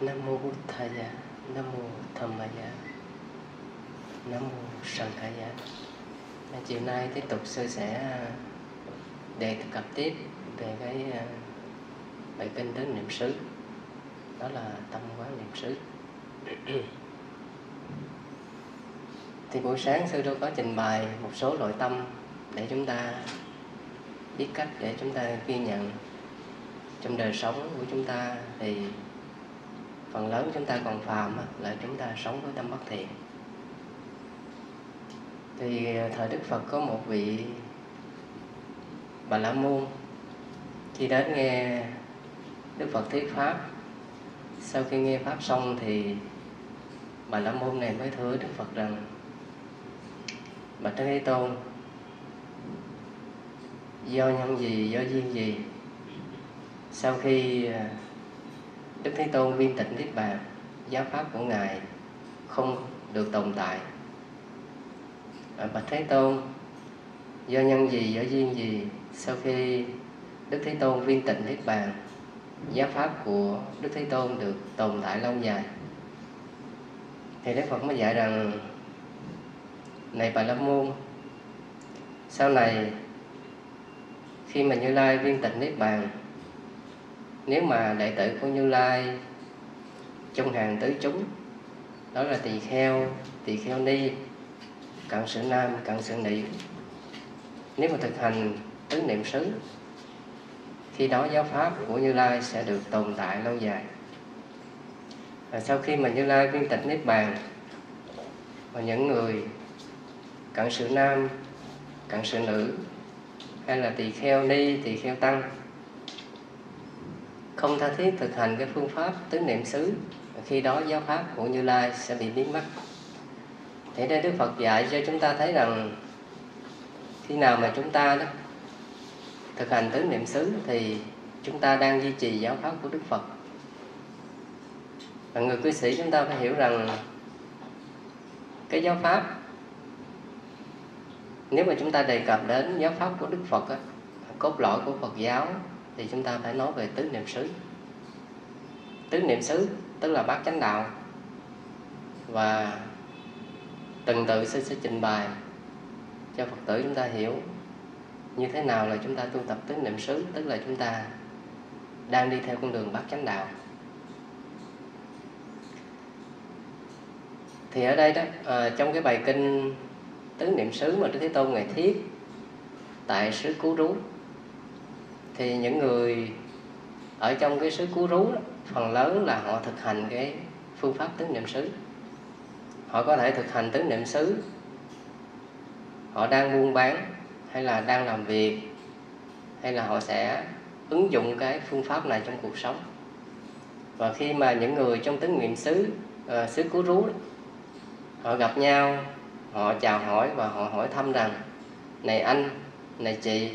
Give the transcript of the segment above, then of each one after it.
Nam mô Buddhaya, Nam mô Dhammaya, Nam mô Sanghaya. Chiều nay tiếp tục sư sẽ đề cập tiếp về cái bài kinh tứ niệm xứ, đó là tâm quán niệm xứ. Thì buổi sáng sư đâu có trình bày một số loại tâm để chúng ta biết cách để chúng ta ghi nhận trong đời sống của chúng ta. Thì phần lớn chúng ta còn phàm là chúng ta sống với tâm bất thiện. Thì thời Đức Phật có một vị Bà La Môn khi đến nghe Đức Phật thuyết pháp. Sau khi nghe pháp xong thì Bà La Môn này mới thưa Đức Phật rằng: Bạch Thế Tôn, do nhân gì, do duyên gì, sau khi Đức Thế Tôn viên tịch niết bàn, giáo pháp của Ngài không được tồn tại? Bạch Thế Tôn, do nhân gì, do duyên gì, sau khi Đức Thế Tôn viên tịch niết bàn, giáo pháp của Đức Thế Tôn được tồn tại lâu dài? Thì Đức Phật mới dạy rằng: này Bà La Môn, sau này khi mà Như Lai viên tịch niết bàn, nếu mà đệ tử của Như Lai trong hàng tứ chúng, đó là tỳ kheo ni, cận sự nam, cận sự nữ, nếu mà thực hành tứ niệm xứ, khi đó giáo pháp của Như Lai sẽ được tồn tại lâu dài. Và sau khi mà Như Lai viên tịch niết bàn, và những người cận sự nam, cận sự nữ, hay là tỳ kheo ni, tỳ kheo tăng không tha thiết thực hành cái phương pháp tứ niệm xứ, khi đó giáo pháp của Như Lai sẽ bị biến mất. Thì đây Đức Phật dạy cho chúng ta thấy rằng khi nào mà chúng ta đó thực hành tứ niệm xứ thì chúng ta đang duy trì giáo pháp của Đức Phật. Và người cư sĩ chúng ta phải hiểu rằng cái giáo pháp, nếu mà chúng ta đề cập đến giáo pháp của Đức Phật cốt lõi của Phật giáo, thì chúng ta phải nói về tứ niệm xứ. Tứ niệm xứ tức là bát chánh đạo. Và từng tự sư sẽ trình bày cho Phật tử chúng ta hiểu như thế nào là chúng ta tu tập tứ niệm xứ, tức là chúng ta đang đi theo con đường bát chánh đạo. Thì ở đây đó, trong cái bài kinh tứ niệm xứ mà Đức Thế Tôn Ngài thuyết tại xứ Cú Rú, thì những người ở trong cái xứ Cú Rú đó, phần lớn là họ thực hành cái phương pháp tứ niệm xứ. Họ có thể thực hành tứ niệm xứ, họ đang buôn bán, hay là đang làm việc, hay là họ sẽ ứng dụng cái phương pháp này trong cuộc sống. Và khi mà những người trong tứ niệm xứ, xứ Cú Rú đó, họ gặp nhau, họ chào hỏi và họ hỏi thăm rằng: này anh, này chị,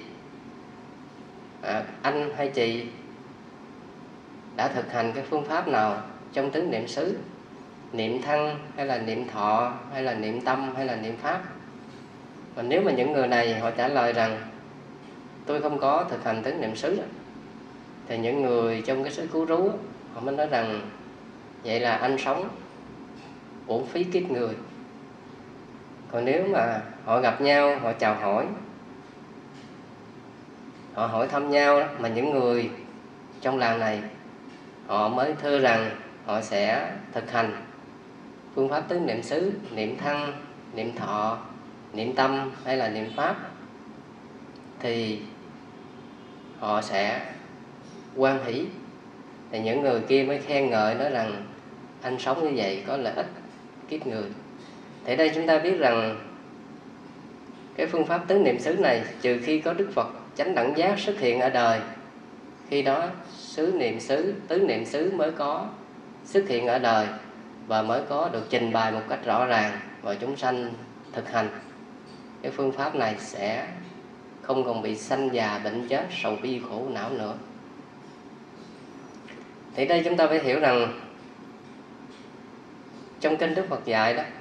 anh hay chị đã thực hành cái phương pháp nào trong tứ niệm xứ, niệm thân hay là niệm thọ, hay là niệm tâm, hay là niệm pháp? Và nếu mà những người này họ trả lời rằng tôi không có thực hành tứ niệm xứ, thì những người trong cái xứ Cú Rú họ mới nói rằng vậy là anh sống uổng phí kiếp người. Còn nếu mà họ gặp nhau, họ chào hỏi, họ hỏi thăm nhau đó, mà những người trong làng này họ mới thưa rằng họ sẽ thực hành phương pháp tứ niệm xứ, niệm thân, niệm thọ, niệm tâm hay là niệm pháp, thì họ sẽ hoan hỷ. Thì những người kia mới khen ngợi, nói rằng anh sống như vậy có lợi ích kiếp người. Thì đây chúng ta biết rằng cái phương pháp tứ niệm xứ này, trừ khi có Đức Phật chánh đẳng giác xuất hiện ở đời, khi đó xứ niệm xứ, tứ niệm xứ mới có xuất hiện ở đời và mới có được trình bày một cách rõ ràng, và chúng sanh thực hành cái phương pháp này sẽ không còn bị sanh già bệnh chết, sầu bi khổ não nữa. Thì đây chúng ta phải hiểu rằng trong kinh Đức Phật dạy đó,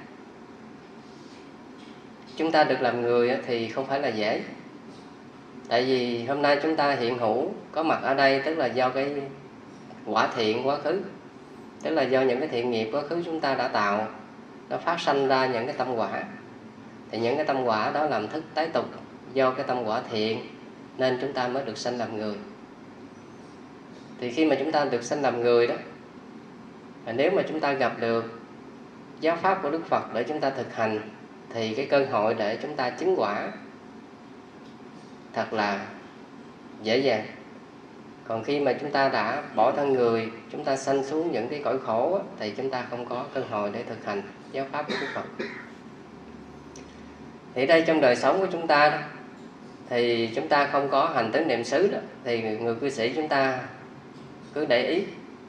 chúng ta được làm người thì không phải là dễ. Tại vì hôm nay chúng ta hiện hữu có mặt ở đây, tức là do cái quả thiện quá khứ. Tức là do những cái thiện nghiệp quá khứ chúng ta đã tạo, nó phát sanh ra những cái tâm quả. Thì những cái tâm quả đó làm thức tái tục. Do cái tâm quả thiện nên chúng ta mới được sanh làm người. Thì khi mà chúng ta được sanh làm người đó, nếu mà chúng ta gặp được giáo pháp của Đức Phật để chúng ta thực hành, thì cái cơ hội để chúng ta chứng quả thật là dễ dàng. Còn khi mà chúng ta đã bỏ thân người, chúng ta sanh xuống những cái cõi khổ, thì chúng ta không có cơ hội để thực hành giáo pháp của Đức Phật. Thì đây trong đời sống của chúng ta đó, thì chúng ta không có hành tứ niệm xứ đó, thì người cư sĩ chúng ta cứ để ý.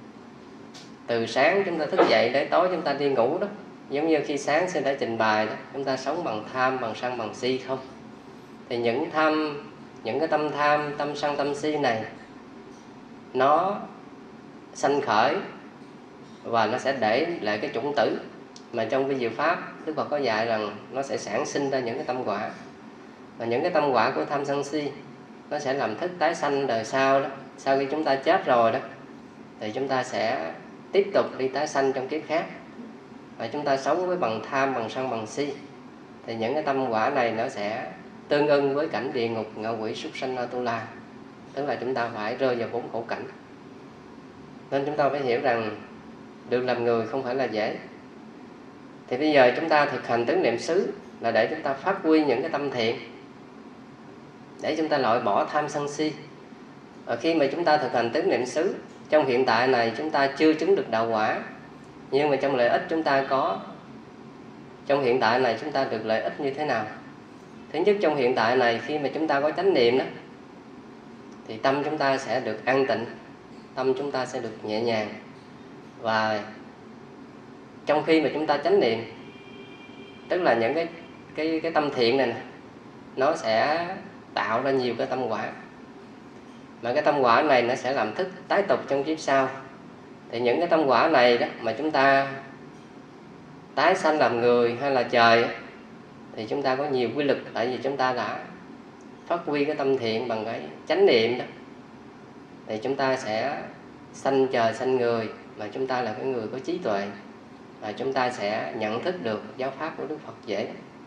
Từ sáng chúng ta thức dậy đến tối chúng ta đi ngủ đó, giống như khi sáng sư đã trình bày đó, chúng ta sống bằng tham, bằng sân, bằng si không. Thì những cái tâm tham, tâm sân, tâm si này nó sanh khởi và nó sẽ để lại cái chủng tử mà trong vi diệu pháp Đức Phật có dạy rằng nó sẽ sản sinh ra những cái tâm quả. Và những cái tâm quả của tham sân si nó sẽ làm thức tái sanh đời sau đó. Sau khi chúng ta chết rồi đó, thì chúng ta sẽ tiếp tục đi tái sanh trong kiếp khác. Và chúng ta sống với bằng tham, bằng sân, bằng si, thì những cái tâm quả này nó sẽ tương ưng với cảnh địa ngục, ngạ quỷ, súc sanh, Atula. Tức là chúng ta phải rơi vào 4 khổ cảnh. Nên chúng ta phải hiểu rằng được làm người không phải là dễ. Thì bây giờ chúng ta thực hành tứ niệm xứ là để chúng ta phát huy những cái tâm thiện, để chúng ta loại bỏ tham sân si. Và khi mà chúng ta thực hành tứ niệm xứ, trong hiện tại này chúng ta chưa chứng được đạo quả, nhưng mà trong lợi ích chúng ta có. Trong hiện tại này chúng ta được lợi ích như thế nào? Thứ nhất, trong hiện tại này khi mà chúng ta có chánh niệm đó, thì tâm chúng ta sẽ được an tịnh, tâm chúng ta sẽ được nhẹ nhàng. Và trong khi mà chúng ta chánh niệm, tức là những cái tâm thiện này nó sẽ tạo ra nhiều cái tâm quả. Mà cái tâm quả này nó sẽ làm thức tái tục trong kiếp sau. Thì những cái tâm quả này đó mà chúng ta tái sanh làm người hay là trời, thì chúng ta có nhiều quy lực. Tại vì chúng ta đã phát huy cái tâm thiện bằng cái chánh niệm đó, thì chúng ta sẽ sanh trời sanh người. Mà chúng ta là cái người có trí tuệ, và chúng ta sẽ nhận thức được giáo pháp của Đức Phật dễ.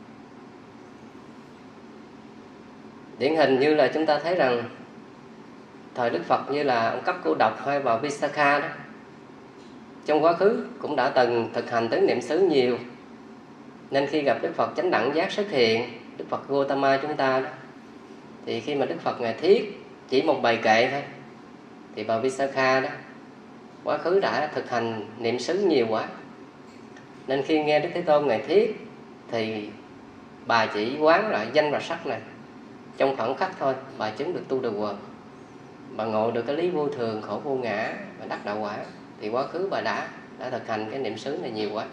Điển hình như là chúng ta thấy rằng thời Đức Phật như là ông Cấp Cô Độc hay bà Visakha đó, trong quá khứ cũng đã từng thực hành tứ niệm xứ nhiều. Nên khi gặp Đức Phật chánh đẳng giác xuất hiện, Đức Phật Gautama chúng ta đó, thì khi mà Đức Phật Ngài thuyết chỉ một bài kệ thôi, thì bà Visakha đó quá khứ đã thực hành niệm xứ nhiều quá. Nên khi nghe Đức Thế Tôn Ngài thuyết, thì bà chỉ quán lại danh và sắc này, trong khoảng khắc thôi bà chứng được tu được quần. Bà ngộ được cái lý vô thường, khổ vô ngã và đắc đạo quả. Thì quá khứ bà đã thực hành cái niệm xứ này nhiều quá.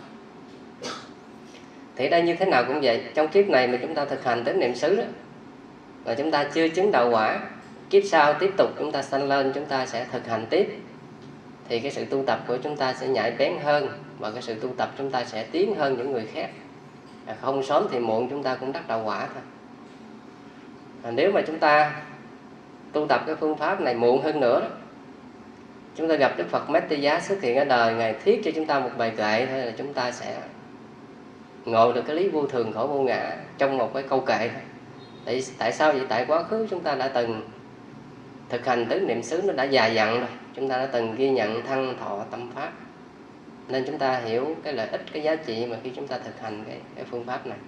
Thì đây như thế nào cũng vậy. Trong kiếp này mà chúng ta thực hành tới niệm xứ đó, và chúng ta chưa chứng đạo quả, kiếp sau tiếp tục chúng ta sanh lên, chúng ta sẽ thực hành tiếp, thì cái sự tu tập của chúng ta sẽ nhạy bén hơn, và cái sự tu tập chúng ta sẽ tiến hơn những người khác. Không sớm thì muộn chúng ta cũng đắc đạo quả thôi. Nếu mà chúng ta tu tập cái phương pháp này muộn hơn nữa đó, chúng ta gặp Đức Phật Metteyá xuất hiện ở đời, Ngài thuyết cho chúng ta một bài kệ thôi, là chúng ta sẽ ngộ được cái lý vô thường, khổ vô ngã trong một cái câu kệ thôi. Tại sao vậy? Tại quá khứ chúng ta đã từng thực hành tứ niệm xứ, nó đã dài dặn rồi. Chúng ta đã từng ghi nhận thân thọ tâm pháp, nên chúng ta hiểu cái lợi ích, cái giá trị mà khi chúng ta thực hành cái phương pháp này.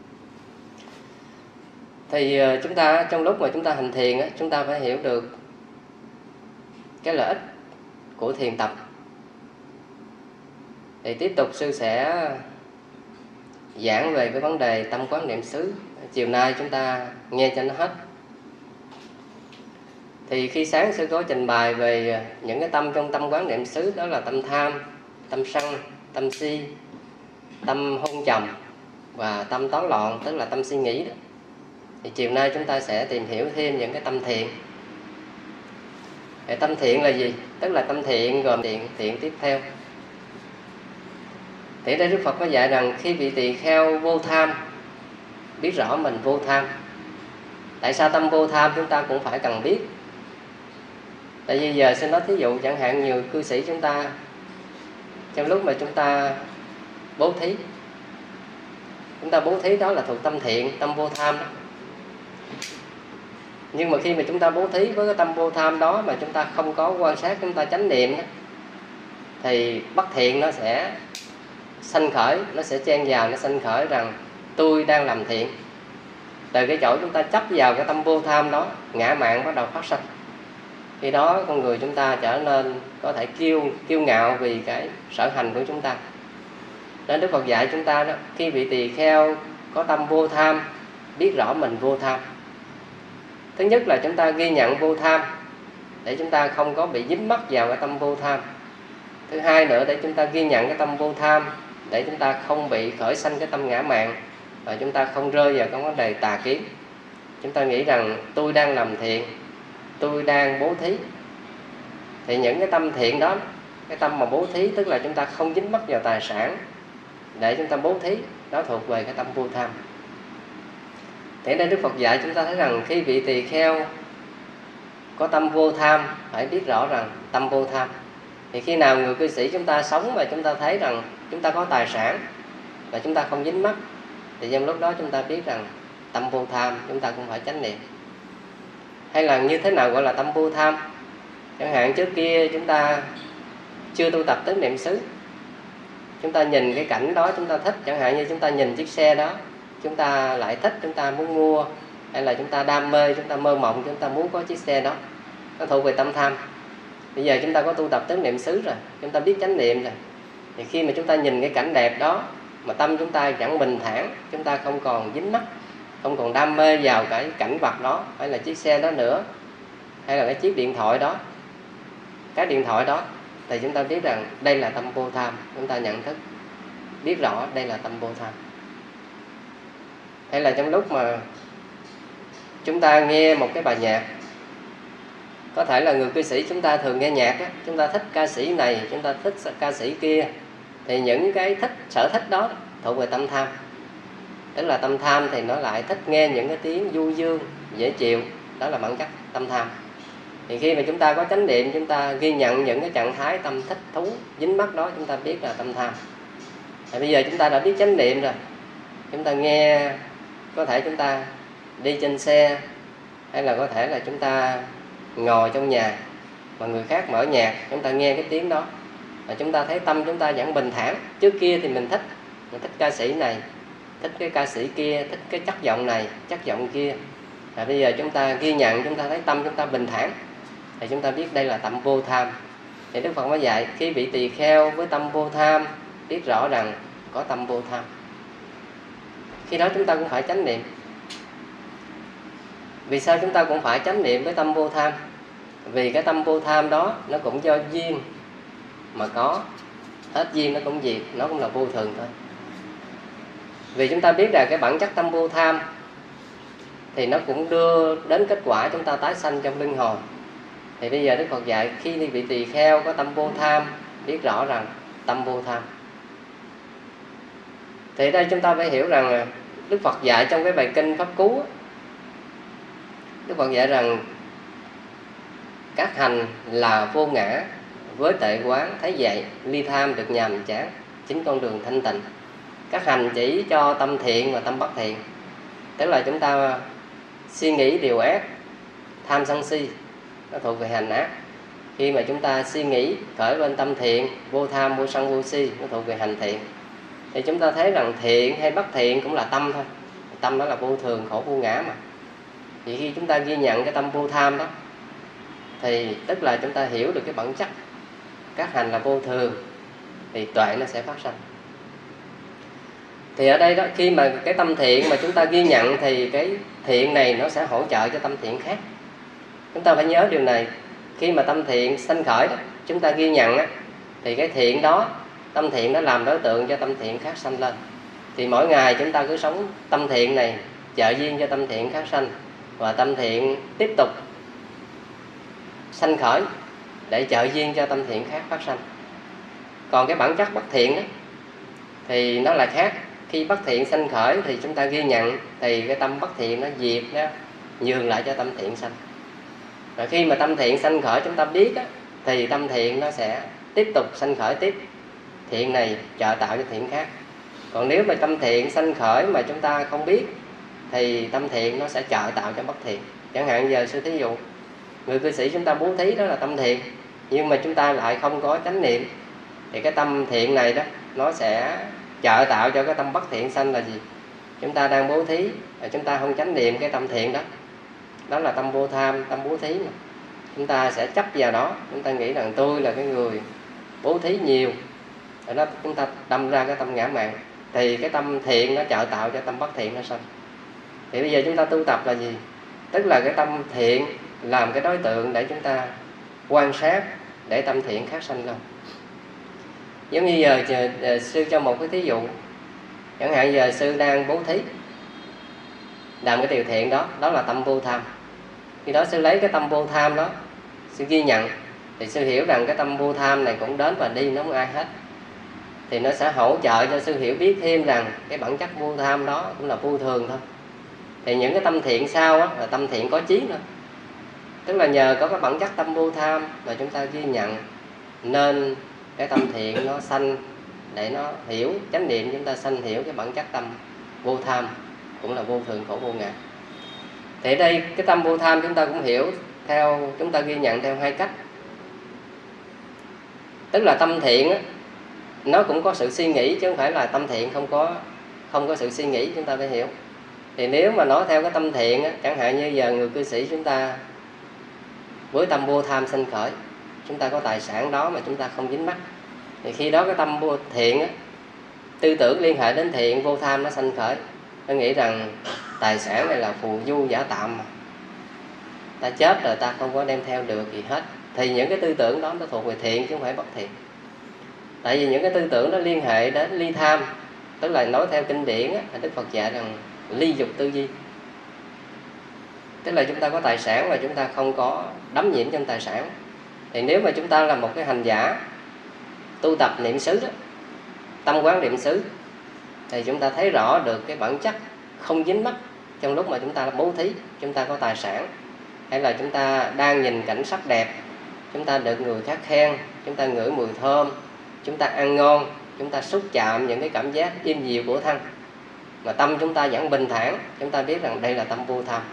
Thì chúng ta trong lúc mà chúng ta hành thiền á, chúng ta phải hiểu được cái lợi ích của thiền tập. Thì tiếp tục sư sẽ giảng về cái vấn đề tâm quán niệm xứ. Chiều nay chúng ta nghe cho nó hết. Thì khi sáng sư có trình bày về những cái tâm trong tâm quán niệm xứ, đó là tâm tham, tâm sân, tâm si, tâm hôn trầm và tâm tán loạn, tức là tâm suy nghĩ đó. Thì chiều nay chúng ta sẽ tìm hiểu thêm những cái tâm thiện. Thì tâm thiện là gì? Tức là tâm thiện gồm thiện tiếp theo. Thì đây Đức Phật có dạy rằng khi vị tỳ kheo vô tham, biết rõ mình vô tham. Tại sao tâm vô tham chúng ta cũng phải cần biết. Tại vì giờ xin nói thí dụ, chẳng hạn nhiều cư sĩ chúng ta trong lúc mà chúng ta bố thí. Chúng ta bố thí đó là thuộc tâm thiện, tâm vô tham đó. Nhưng mà khi mà chúng ta bố thí với cái tâm vô tham đó mà chúng ta không có quan sát, chúng ta chánh niệm đó, thì bất thiện nó sẽ sanh khởi, nó sẽ chen vào, nó sanh khởi rằng tôi đang làm thiện. Từ cái chỗ chúng ta chấp vào cái tâm vô tham đó, ngã mạn bắt đầu phát sinh. Khi đó con người chúng ta trở nên có thể kiêu ngạo vì cái sở hành của chúng ta. Nên Đức Phật dạy chúng ta đó, khi vị tỳ kheo có tâm vô tham, biết rõ mình vô tham. Thứ nhất là chúng ta ghi nhận vô tham để chúng ta không có bị dính mắc vào cái tâm vô tham. Thứ hai nữa, để chúng ta ghi nhận cái tâm vô tham để chúng ta không bị khởi sanh cái tâm ngã mạn và chúng ta không rơi vào cái vấn đề tà kiến. Chúng ta nghĩ rằng tôi đang làm thiện, tôi đang bố thí. Thì những cái tâm thiện đó, cái tâm mà bố thí, tức là chúng ta không dính mắc vào tài sản để chúng ta bố thí, đó thuộc về cái tâm vô tham. Thế nên Đức Phật dạy chúng ta thấy rằng khi vị tỳ kheo có tâm vô tham, phải biết rõ rằng tâm vô tham. Thì khi nào người cư sĩ chúng ta sống và chúng ta thấy rằng chúng ta có tài sản và chúng ta không dính mắc, thì trong lúc đó chúng ta biết rằng tâm vô tham, chúng ta cũng phải chánh niệm. Hay là như thế nào gọi là tâm vô tham? Chẳng hạn trước kia chúng ta chưa tu tập tứ niệm xứ, chúng ta nhìn cái cảnh đó chúng ta thích. Chẳng hạn như chúng ta nhìn chiếc xe đó, chúng ta lại thích, chúng ta muốn mua. Hay là chúng ta đam mê, chúng ta mơ mộng, chúng ta muốn có chiếc xe đó. Nó thuộc về tâm tham. Bây giờ chúng ta có tu tập tứ niệm xứ rồi, chúng ta biết chánh niệm rồi. Thì khi mà chúng ta nhìn cái cảnh đẹp đó mà tâm chúng ta vẫn bình thản, chúng ta không còn dính mắc, không còn đam mê vào cái cảnh vật đó, hay là chiếc xe đó nữa, hay là cái chiếc điện thoại đó, cái điện thoại đó, thì chúng ta biết rằng đây là tâm vô tham. Chúng ta nhận thức, biết rõ đây là tâm vô tham. Hay là trong lúc mà chúng ta nghe một cái bài nhạc, có thể là người cư sĩ chúng ta thường nghe nhạc á, chúng ta thích ca sĩ này, chúng ta thích ca sĩ kia, thì những cái sở thích đó thuộc về tâm tham. Tức là tâm tham thì nó lại thích nghe những cái tiếng du dương, dễ chịu, đó là bản chất tâm tham. Thì khi mà chúng ta có chánh niệm, chúng ta ghi nhận những cái trạng thái tâm thích thú, dính mắc đó, chúng ta biết là tâm tham. Thì bây giờ chúng ta đã biết chánh niệm rồi, chúng ta nghe, có thể chúng ta đi trên xe, hay là có thể là chúng ta ngồi trong nhà mà người khác mở nhạc, chúng ta nghe cái tiếng đó và chúng ta thấy tâm chúng ta vẫn bình thản. Trước kia thì mình thích ca sĩ này, thích cái ca sĩ kia, thích cái chất giọng này, chất giọng kia. Và bây giờ chúng ta ghi nhận, chúng ta thấy tâm chúng ta bình thản, thì chúng ta biết đây là tâm vô tham. Thì Đức Phật mới dạy khi vị tỳ kheo với tâm vô tham, biết rõ rằng có tâm vô tham. Khi đó chúng ta cũng phải chánh niệm. Vì sao chúng ta cũng phải chánh niệm với tâm vô tham? Vì cái tâm vô tham đó nó cũng do duyên mà có, hết duyên nó cũng diệt, nó cũng là vô thường thôi. Vì chúng ta biết rằng cái bản chất tâm vô tham thì nó cũng đưa đến kết quả chúng ta tái sanh trong luân hồi. Thì bây giờ Đức Phật dạy khi vị tỳ kheo có tâm vô tham, biết rõ rằng tâm vô tham. Thì đây chúng ta phải hiểu rằng Đức Phật dạy trong cái bài kinh Pháp Cú, Đức Phật dạy rằng các hành là vô ngã, với tệ quán thấy vậy, ly tham được nhàm chán, chính con đường thanh tịnh. Các hành chỉ cho tâm thiện và tâm bất thiện. Tức là chúng ta suy nghĩ điều ác, tham sân si, nó thuộc về hành ác. Khi mà chúng ta suy nghĩ khởi lên tâm thiện, vô tham, vô sân, vô si, nó thuộc về hành thiện. Thì chúng ta thấy rằng thiện hay bất thiện cũng là tâm thôi. Tâm đó là vô thường, khổ, vô ngã mà. Thì khi chúng ta ghi nhận cái tâm vô tham đó, thì tức là chúng ta hiểu được cái bản chất các hành là vô thường, thì tuệ nó sẽ phát sinh. Thì ở đây đó, khi mà cái tâm thiện mà chúng ta ghi nhận, thì cái thiện này nó sẽ hỗ trợ cho tâm thiện khác. Chúng ta phải nhớ điều này. Khi mà tâm thiện sanh khởi đó, chúng ta ghi nhận á, thì cái thiện đó, tâm thiện nó làm đối tượng cho tâm thiện khác sanh lên. Thì mỗi ngày chúng ta cứ sống tâm thiện này, trợ duyên cho tâm thiện khác sanh, và tâm thiện tiếp tục sanh khởi để trợ duyên cho tâm thiện khác phát sanh. Còn cái bản chất bất thiện đó, thì nó là khác. Khi bất thiện sanh khởi thì chúng ta ghi nhận, thì cái tâm bất thiện nó diệt, nó nhường lại cho tâm thiện sanh. Rồi khi mà tâm thiện sanh khởi chúng ta biết á, thì tâm thiện nó sẽ tiếp tục sanh khởi tiếp. thiện này trợ tạo cho thiện khác. Còn nếu mà tâm thiện sanh khởi mà chúng ta không biết thì tâm thiện nó sẽ trợ tạo cho bất thiện. Chẳng hạn giờ sư thí dụ người cư sĩ chúng ta bố thí đó là tâm thiện, nhưng mà chúng ta lại không có chánh niệm thì cái tâm thiện này đó nó sẽ trợ tạo cho cái tâm bất thiện sanh là gì? Chúng ta đang bố thí và chúng ta không chánh niệm cái tâm thiện đó, đó là tâm vô tham, tâm bố thí mà. Chúng ta sẽ chấp vào đó, chúng ta nghĩ rằng tôi là cái người bố thí nhiều, rồi đó chúng ta đâm ra cái tâm ngã mạn, thì cái tâm thiện nó trợ tạo cho tâm bất thiện nó sanh. Thì bây giờ chúng ta tu tập là gì? Tức là cái tâm thiện làm cái đối tượng để chúng ta quan sát để tâm thiện khác sanh lên. Giống như giờ sư cho một cái thí dụ, chẳng hạn giờ sư đang bố thí, làm cái điều thiện đó, đó là tâm vô tham. Khi đó sư lấy cái tâm vô tham đó, sư ghi nhận, thì sư hiểu rằng cái tâm vô tham này cũng đến và đi, nó không ai hết. Thì nó sẽ hỗ trợ cho sư hiểu biết thêm rằng cái bản chất vô tham đó cũng là vô thường thôi. Thì những cái tâm thiện sau đó, là tâm thiện có trí nữa. Tức là nhờ có cái bản chất tâm vô tham mà chúng ta ghi nhận, nên cái tâm thiện nó sanh để nó hiểu, chánh niệm chúng ta sanh hiểu cái bản chất tâm vô tham cũng là vô thường khổ vô ngã. Thì ở đây cái tâm vô tham chúng ta cũng hiểu theo, chúng ta ghi nhận theo hai cách. Tức là tâm thiện á, nó cũng có sự suy nghĩ chứ không phải là tâm thiện không có sự suy nghĩ, chúng ta phải hiểu. Thì nếu mà nói theo cái tâm thiện á, chẳng hạn như giờ người cư sĩ chúng ta với tâm vô tham sanh khởi, chúng ta có tài sản đó mà chúng ta không dính mắc, thì khi đó cái tâm vô thiện á, tư tưởng liên hệ đến thiện, vô tham nó sanh khởi. Nó nghĩ rằng tài sản này là phù du giả tạm mà, ta chết rồi ta không có đem theo được gì hết. Thì những cái tư tưởng đó nó thuộc về thiện chứ không phải bất thiện. Tại vì những cái tư tưởng đó liên hệ đến ly tham. Tức là nói theo kinh điển á, Đức Phật dạy rằng ly dục tư duy. Tức là chúng ta có tài sản mà chúng ta không có đắm nhiễm trong tài sản. Thì nếu mà chúng ta là một cái hành giả tu tập niệm xứ đó, tâm quán niệm xứ, thì chúng ta thấy rõ được cái bản chất không dính mắc trong lúc mà chúng ta bố thí. Chúng ta có tài sản, hay là chúng ta đang nhìn cảnh sắc đẹp, chúng ta được người khác khen, chúng ta ngửi mùi thơm, chúng ta ăn ngon, chúng ta xúc chạm những cái cảm giác êm dịu của thân, mà tâm chúng ta vẫn bình thản, chúng ta biết rằng đây là tâm vô tham.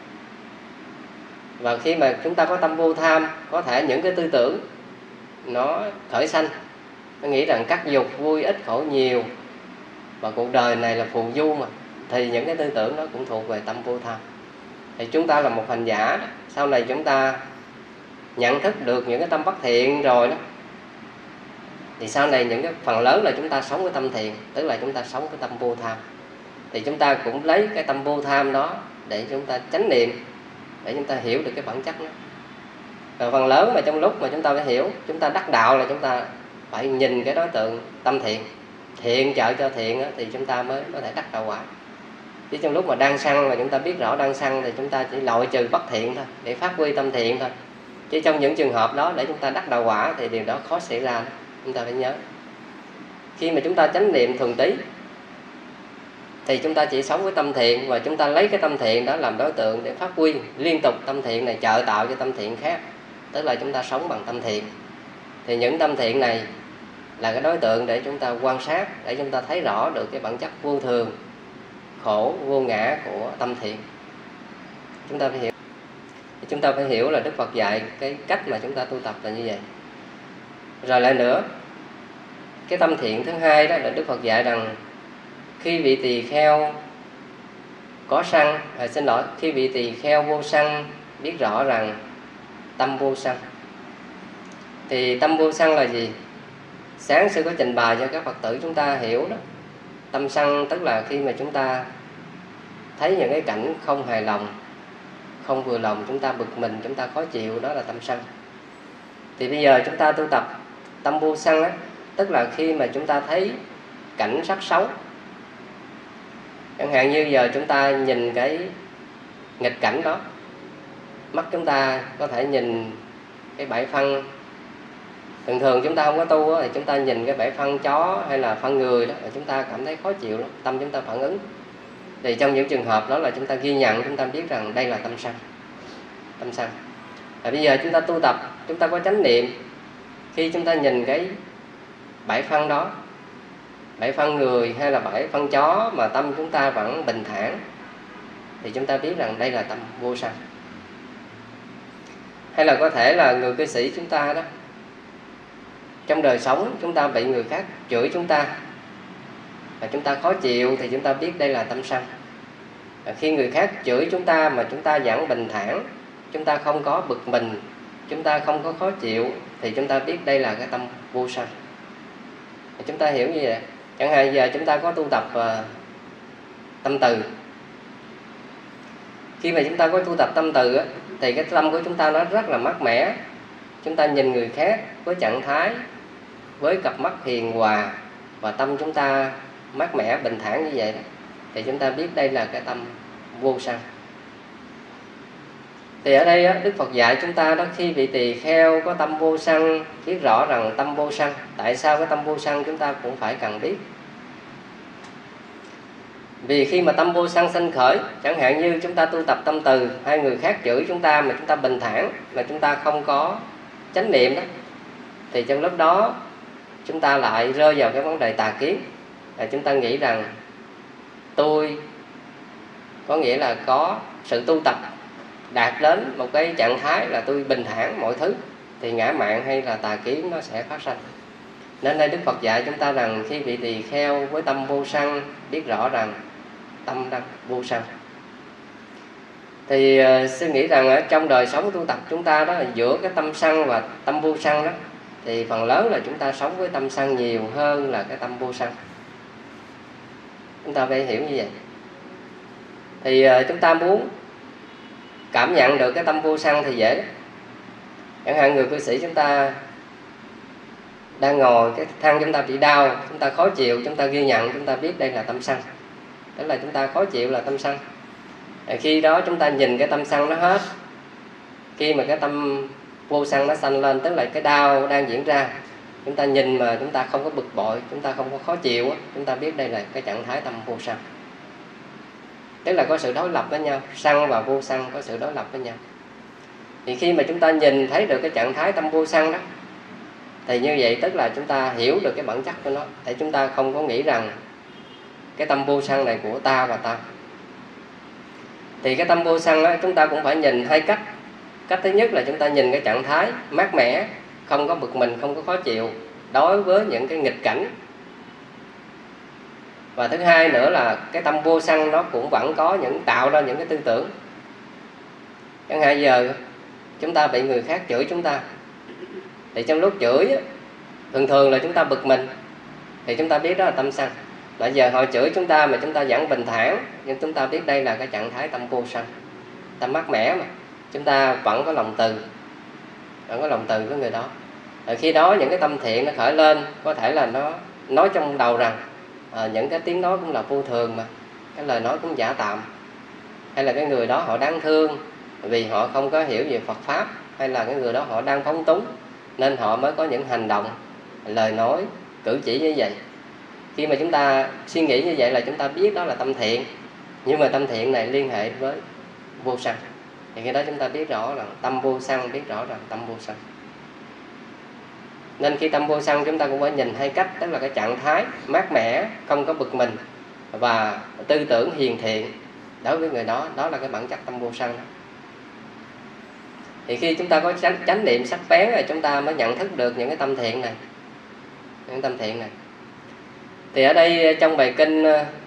Và khi mà chúng ta có tâm vô tham, có thể những cái tư tưởng nó khởi sanh, nó nghĩ rằng các dục vui ít khổ nhiều, và cuộc đời này là phù du mà, thì những cái tư tưởng đó cũng thuộc về tâm vô tham. Thì chúng ta là một hành giả, sau này chúng ta nhận thức được những cái tâm bất thiện rồi đó, thì sau này những cái phần lớn là chúng ta sống với tâm thiện, tức là chúng ta sống với tâm vô tham. Thì chúng ta cũng lấy cái tâm vô tham đó để chúng ta chánh niệm, để chúng ta hiểu được cái bản chất đó. Và phần lớn mà trong lúc mà chúng ta phải hiểu, chúng ta đắc đạo là chúng ta phải nhìn cái đối tượng tâm thiện, thiện trợ cho thiện đó, thì chúng ta mới có thể đắc đạo quả. Chứ trong lúc mà đang sân mà chúng ta biết rõ đang sân thì chúng ta chỉ loại trừ bất thiện thôi, để phát huy tâm thiện thôi. Chứ trong những trường hợp đó để chúng ta đắc đạo quả thì điều đó khó xảy ra. Chúng ta phải nhớ, khi mà chúng ta chánh niệm thường tí thì chúng ta chỉ sống với tâm thiện, và chúng ta lấy cái tâm thiện đó làm đối tượng để phát huy liên tục tâm thiện này trợ tạo cho tâm thiện khác. Tức là chúng ta sống bằng tâm thiện. Thì những tâm thiện này là cái đối tượng để chúng ta quan sát, để chúng ta thấy rõ được cái bản chất vô thường, khổ, vô ngã của tâm thiện. Chúng ta phải hiểu. Chúng ta phải hiểu là Đức Phật dạy cái cách mà chúng ta tu tập là như vậy. Rồi lại nữa, cái tâm thiện thứ hai đó là Đức Phật dạy rằng khi vị tỳ kheo có sân, khi vị tỳ kheo vô sân biết rõ rằng tâm vô sân. Thì tâm vô sân là gì? Sáng sư có trình bày cho các Phật tử chúng ta hiểu đó. Tâm sân tức là khi mà chúng ta thấy những cái cảnh không hài lòng, không vừa lòng, chúng ta bực mình, chúng ta khó chịu, đó là tâm sân. Thì bây giờ chúng ta tu tập tâm vô sân á, tức là khi mà chúng ta thấy cảnh sắc xấu, chẳng hạn như giờ chúng ta nhìn cái nghịch cảnh đó, mắt chúng ta có thể nhìn cái bãi phân. Thường chúng ta không có tu á, thì chúng ta nhìn cái bãi phân chó hay là phân người đó, thì chúng ta cảm thấy khó chịu lắm, tâm chúng ta phản ứng. Thì trong những trường hợp đó là chúng ta ghi nhận, chúng ta biết rằng đây là tâm sân. Tâm sân. Và bây giờ chúng ta tu tập, chúng ta có chánh niệm, khi chúng ta nhìn cái 7 phân đó, 7 phân người hay là 7 phân chó mà tâm chúng ta vẫn bình thản, thì chúng ta biết rằng đây là tâm vô sân. Hay là có thể là người cư sĩ chúng ta đó, trong đời sống chúng ta bị người khác chửi chúng ta và chúng ta khó chịu, thì chúng ta biết đây là tâm sân. Khi người khác chửi chúng ta mà chúng ta vẫn bình thản, chúng ta không có bực mình, chúng ta không có khó chịu, thì chúng ta biết đây là cái tâm vô sân. Chúng ta hiểu như vậy. Chẳng hạn giờ chúng ta có tu tập tâm từ. Khi mà chúng ta có tu tập tâm từ á, thì cái tâm của chúng ta nó rất là mát mẻ. Chúng ta nhìn người khác với trạng thái, với cặp mắt hiền hòa, và tâm chúng ta mát mẻ bình thản như vậy đó, thì chúng ta biết đây là cái tâm vô sân. Thì ở đây Đức Phật dạy chúng ta đó, khi vị tỳ kheo có tâm vô sân, biết rõ rằng tâm vô sân. Tại sao cái tâm vô sân chúng ta cũng phải cần biết? Vì khi mà tâm vô sân sanh khởi, chẳng hạn như chúng ta tu tập tâm từ, hai người khác chửi chúng ta mà chúng ta bình thản, mà chúng ta không có chánh niệm đó, thì trong lúc đó chúng ta lại rơi vào cái vấn đề tà kiến. Chúng ta nghĩ rằng tôi, có nghĩa là có sự tu tập đạt đến một cái trạng thái là tôi bình thản mọi thứ, thì ngã mạn hay là tà kiến nó sẽ phát sanh. Nên đây Đức Phật dạy chúng ta rằng khi vị tỳ kheo với tâm vô sân, biết rõ rằng tâm đang vô sân. Thì suy nghĩ rằng ở trong đời sống tu tập chúng ta đó, là giữa cái tâm sân và tâm vô sân đó, thì phần lớn là chúng ta sống với tâm sân nhiều hơn là cái tâm vô sân. Chúng ta phải hiểu như vậy. Thì chúng ta muốn cảm nhận được cái tâm vô sân thì dễ. Chẳng hạn người cư sĩ chúng ta đang ngồi, cái thân chúng ta bị đau, chúng ta khó chịu, chúng ta ghi nhận, chúng ta biết đây là tâm sân. Tức là chúng ta khó chịu là tâm sân. Khi đó chúng ta nhìn cái tâm sân nó hết. Khi mà cái tâm vô sân nó sanh lên, tức là cái đau đang diễn ra, chúng ta nhìn mà chúng ta không có bực bội, chúng ta không có khó chịu, chúng ta biết đây là cái trạng thái tâm vô sân. Tức là có sự đối lập với nhau, sân và vô sân có sự đối lập với nhau. Thì khi mà chúng ta nhìn thấy được cái trạng thái tâm vô sân đó, thì như vậy tức là chúng ta hiểu được cái bản chất của nó. Để chúng ta không có nghĩ rằng cái tâm vô sân này của ta và ta. Thì cái tâm vô sân đó, chúng ta cũng phải nhìn hai cách. Cách thứ nhất là chúng ta nhìn cái trạng thái mát mẻ, không có bực mình, không có khó chịu đối với những cái nghịch cảnh. Và thứ hai nữa là cái tâm vô sân nó cũng vẫn có những tạo ra những cái tư tưởng. Chẳng hạn giờ chúng ta bị người khác chửi chúng ta, thì trong lúc chửi thường thường là chúng ta bực mình, thì chúng ta biết đó là tâm sân. Bây giờ họ chửi chúng ta mà chúng ta vẫn bình thản, nhưng chúng ta biết đây là cái trạng thái tâm vô sân, tâm mát mẻ mà. Chúng ta vẫn có lòng từ, vẫn có lòng từ với người đó. Rồi khi đó những cái tâm thiện nó khởi lên, có thể là nó nói trong đầu rằng những cái tiếng nói cũng là vô thường mà, cái lời nói cũng giả tạm, hay là cái người đó họ đáng thương vì họ không có hiểu về Phật Pháp, hay là cái người đó họ đang phóng túng nên họ mới có những hành động, lời nói, cử chỉ như vậy. Khi mà chúng ta suy nghĩ như vậy là chúng ta biết đó là tâm thiện, nhưng mà tâm thiện này liên hệ với vô sân, thì khi đó chúng ta biết rõ rằng tâm vô sân, biết rõ rằng tâm vô sân. Nên khi tâm vô sân chúng ta cũng phải nhìn hai cách, tức là cái trạng thái mát mẻ, không có bực mình, và tư tưởng hiền thiện đối với người đó, đó là cái bản chất tâm vô sân đó. Thì khi chúng ta có chánh niệm sắc bén rồi chúng ta mới nhận thức được những cái tâm thiện này, những tâm thiện này. Thì ở đây trong bài kinh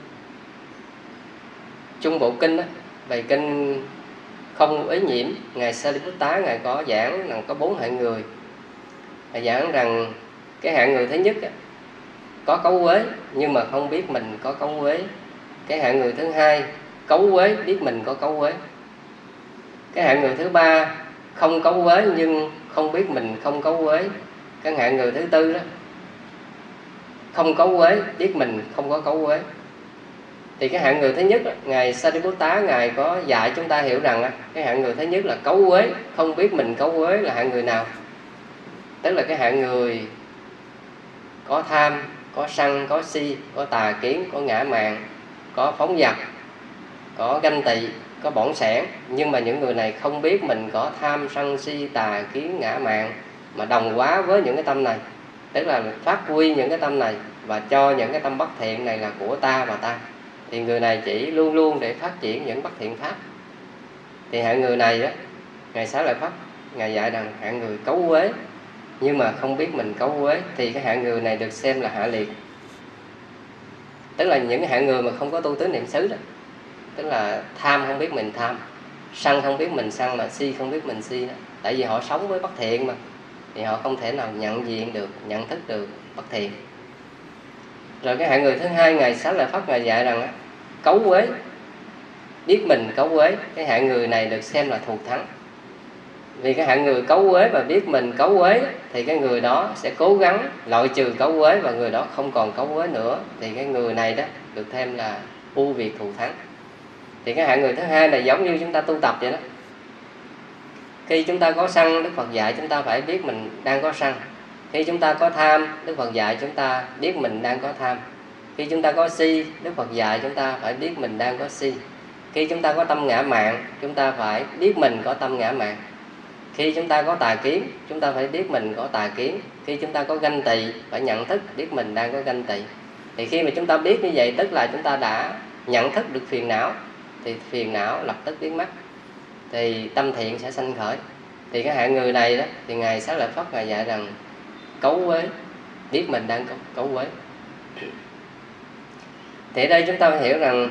Trung Bộ Kinh đó, bài kinh Không Uế Nhiễm, ngài Sariputta ngài có giảng rằng có 4 hạng người. Ngài giảng rằng cái hạng người thứ nhất có cấu uế nhưng mà không biết mình có cấu uế. Cái hạng người thứ hai cấu uế biết mình có cấu uế. Cái hạng người thứ ba không cấu uế nhưng không biết mình không cấu uế. Cái hạng người thứ tư đó không cấu uế biết mình không có cấu uế. Thì cái hạng người thứ nhất đó, ngài Sariputta ngài có dạy chúng ta hiểu rằng cái hạng người thứ nhất là cấu uế, không biết mình cấu uế là hạng người nào. Tức là cái hạng người có tham, có sân, có si, có tà kiến, có ngã mạn, có phóng dật, có ganh tị, có bỏng sẻn. Nhưng mà những người này không biết mình có tham, sân, si, tà kiến, ngã mạn, mà đồng hóa với những cái tâm này. tức là phát huy những cái tâm này và cho những cái tâm bất thiện này là của ta và ta, thì người này chỉ luôn luôn để phát triển những bất thiện pháp. Thì hạng người này đó, Ngài Xá Lợi Phất Ngài dạy rằng hạng người cấu uế nhưng mà không biết mình cấu uế, thì cái hạng người này được xem là hạ liệt. Tức là những cái hạng người mà không có tu tứ niệm xứ đó, tức là tham không biết mình tham, sân không biết mình sân, mà si không biết mình si đó. Tại vì họ sống với bất thiện mà, thì họ không thể nào nhận diện được, nhận thức được bất thiện. Rồi cái hạng người thứ hai, Ngài Xá Lợi Phất Ngài dạy rằng cấu uế, biết mình cấu uế, cái hạng người này được xem là thù thắng. Vì cái hạng người cấu uế và biết mình cấu uế thì cái người đó sẽ cố gắng loại trừ cấu uế và người đó không còn cấu uế nữa, thì cái người này đó được thêm là ưu việt thù thắng. Thì cái hạng người thứ hai này giống như chúng ta tu tập vậy đó. Khi chúng ta có sân, Đức Phật dạy chúng ta phải biết mình đang có sân. Khi chúng ta có tham, Đức Phật dạy chúng ta biết mình đang có tham. Khi chúng ta có si, Đức Phật dạy chúng ta phải biết mình đang có si. Khi chúng ta có tâm ngã mạn, chúng ta phải biết mình có tâm ngã mạn. Khi chúng ta có tà kiến, chúng ta phải biết mình có tà kiến. Khi chúng ta có ganh tị, phải nhận thức biết mình đang có ganh tị. Thì khi mà chúng ta biết như vậy, tức là chúng ta đã nhận thức được phiền não, thì phiền não lập tức biến mất, thì tâm thiện sẽ sanh khởi. Thì cái hạng người này đó, thì Ngài Xá Lợi Phất Ngài dạy rằng cấu uế, biết mình đang cấu uế. Thì ở đây chúng ta phải hiểu rằng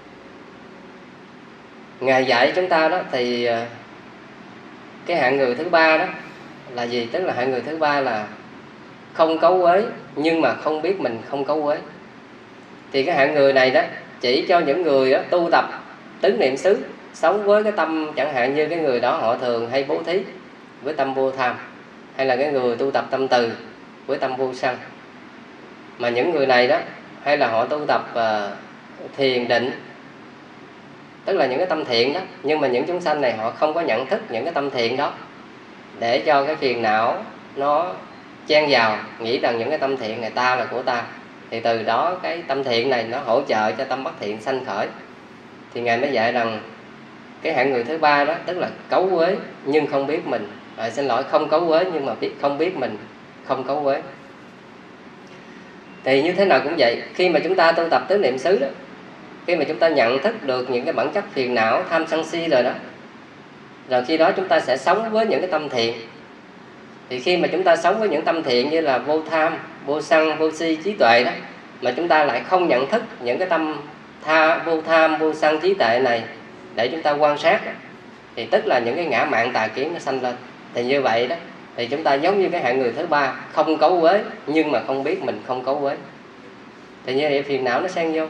Ngài dạy chúng ta đó, thì cái hạng người thứ ba đó là gì? Tức là hạng người thứ ba là không cấu uế nhưng mà không biết mình không cấu uế. Thì cái hạng người này đó chỉ cho những người đó, tu tập tứ niệm xứ, sống với cái tâm, chẳng hạn như cái người đó họ thường hay bố thí với tâm vô tham, hay là cái người tu tập tâm từ với tâm vô sân. Mà những người này đó, hay là họ tu tập thiền định, tức là những cái tâm thiện đó, nhưng mà những chúng sanh này họ không có nhận thức những cái tâm thiện đó, để cho cái phiền não nó chen vào, nghĩ rằng những cái tâm thiện này ta là của ta, thì từ đó cái tâm thiện này nó hỗ trợ cho tâm bất thiện sanh khởi. Thì Ngài mới dạy rằng cái hạng người thứ ba đó, tức là cấu uế nhưng không biết mình, không cấu uế nhưng mà không biết mình không cấu uế. Thì như thế nào cũng vậy, khi mà chúng ta tu tập tứ niệm xứ đó, khi mà chúng ta nhận thức được những cái bản chất phiền não tham sân si rồi đó, rồi khi đó chúng ta sẽ sống với những cái tâm thiện. Thì khi mà chúng ta sống với những tâm thiện như là vô tham, vô sân, vô si, trí tuệ đó, mà chúng ta lại không nhận thức những cái tâm vô tham, vô sân, trí tuệ này để chúng ta quan sát đó, thì tức là những cái ngã mạn tà kiến nó sanh lên. Thì như vậy đó, thì chúng ta giống như cái hạng người thứ ba, không cấu uế nhưng mà không biết mình không cấu uế. Thì như vậy phiền não nó xen vô.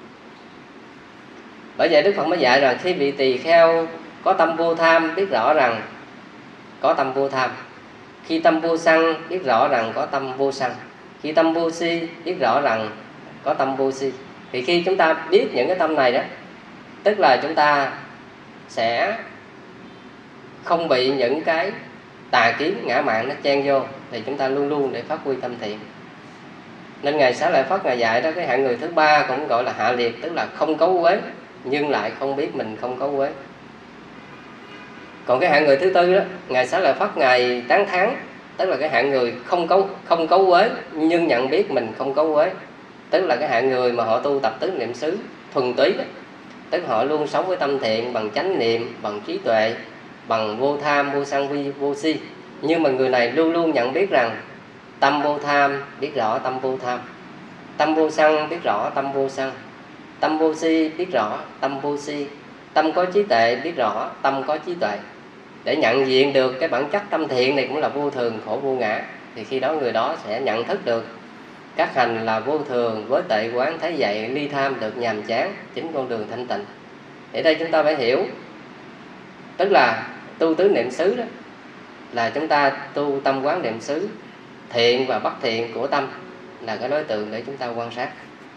Bởi vậy Đức Phật mới dạy rằng khi vị tỳ kheo có tâm vô tham, biết rõ rằng có tâm vô tham. Khi tâm vô sân, biết rõ rằng có tâm vô sân. Khi tâm vô si, biết rõ rằng có tâm vô si. Thì khi chúng ta biết những cái tâm này đó, tức là chúng ta sẽ không bị những cái tà kiến ngã mạn nó chen vô, thì chúng ta luôn luôn để phát huy tâm thiện. Nên Ngài Xá Lợi Phất Ngài dạy đó, cái hạng người thứ ba cũng gọi là hạ liệt, tức là không cấu uế nhưng lại không biết mình không cấu uế. Còn cái hạng người thứ tư đó, Ngài Xá Lợi Phất Ngài tán thán, tức là cái hạng người không cấu uế nhưng nhận biết mình không cấu uế, tức là cái hạng người mà họ tu tập tứ niệm xứ thuần túy đó, tức họ luôn sống với tâm thiện bằng chánh niệm, bằng trí tuệ, bằng vô tham, vô sân, vô si. Nhưng mà người này luôn luôn nhận biết rằng tâm vô tham, biết rõ tâm vô tham, tâm vô sân, biết rõ tâm vô sân, tâm vô si, biết rõ tâm vô si, tâm có trí tuệ, biết rõ tâm có trí tuệ. Để nhận diện được cái bản chất tâm thiện này cũng là vô thường, khổ, vô ngã, thì khi đó người đó sẽ nhận thức được các hành là vô thường, với tệ quán thấy vậy, ly tham được nhàm chán, chính con đường thanh tịnh. Ở đây chúng ta phải hiểu, tức là tu tứ niệm xứ đó là chúng ta tu tâm quán niệm xứ, thiện và bất thiện của tâm là cái đối tượng để chúng ta quan sát.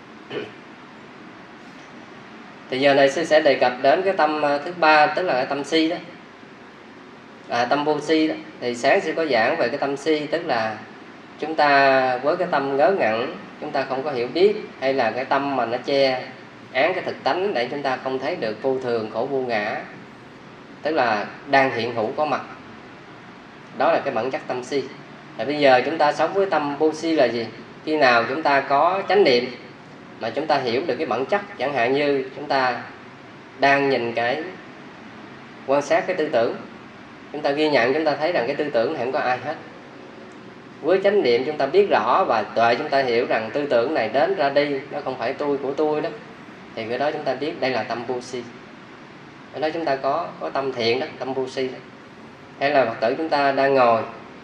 Thì giờ này sư sẽ đề cập đến cái tâm thứ ba, tức là cái tâm si đó, tâm vô si đó. Thì sáng sư có giảng về cái tâm si, tức là chúng ta với cái tâm ngớ ngẩn, chúng ta không có hiểu biết, hay là cái tâm mà nó che án cái thực tánh để chúng ta không thấy được vô thường, khổ, vô ngã, tức là đang hiện hữu có mặt. Đó là cái bản chất tâm si. Bây giờ chúng ta sống với tâm vô si là gì? Khi nào chúng ta có chánh niệm mà chúng ta hiểu được cái bản chất, chẳng hạn như chúng ta đang nhìn quan sát cái tư tưởng, chúng ta ghi nhận, chúng ta thấy rằng cái tư tưởng này không có ai hết. Với chánh niệm chúng ta biết rõ và tuệ chúng ta hiểu rằng tư tưởng này đến ra đi, nó không phải tôi của tôi đó, thì cái đó chúng ta biết đây là tâm vô si. Cái đó chúng ta có tâm thiện đó, tâm vô si đó. Hay là Phật tử chúng ta đang ngồi,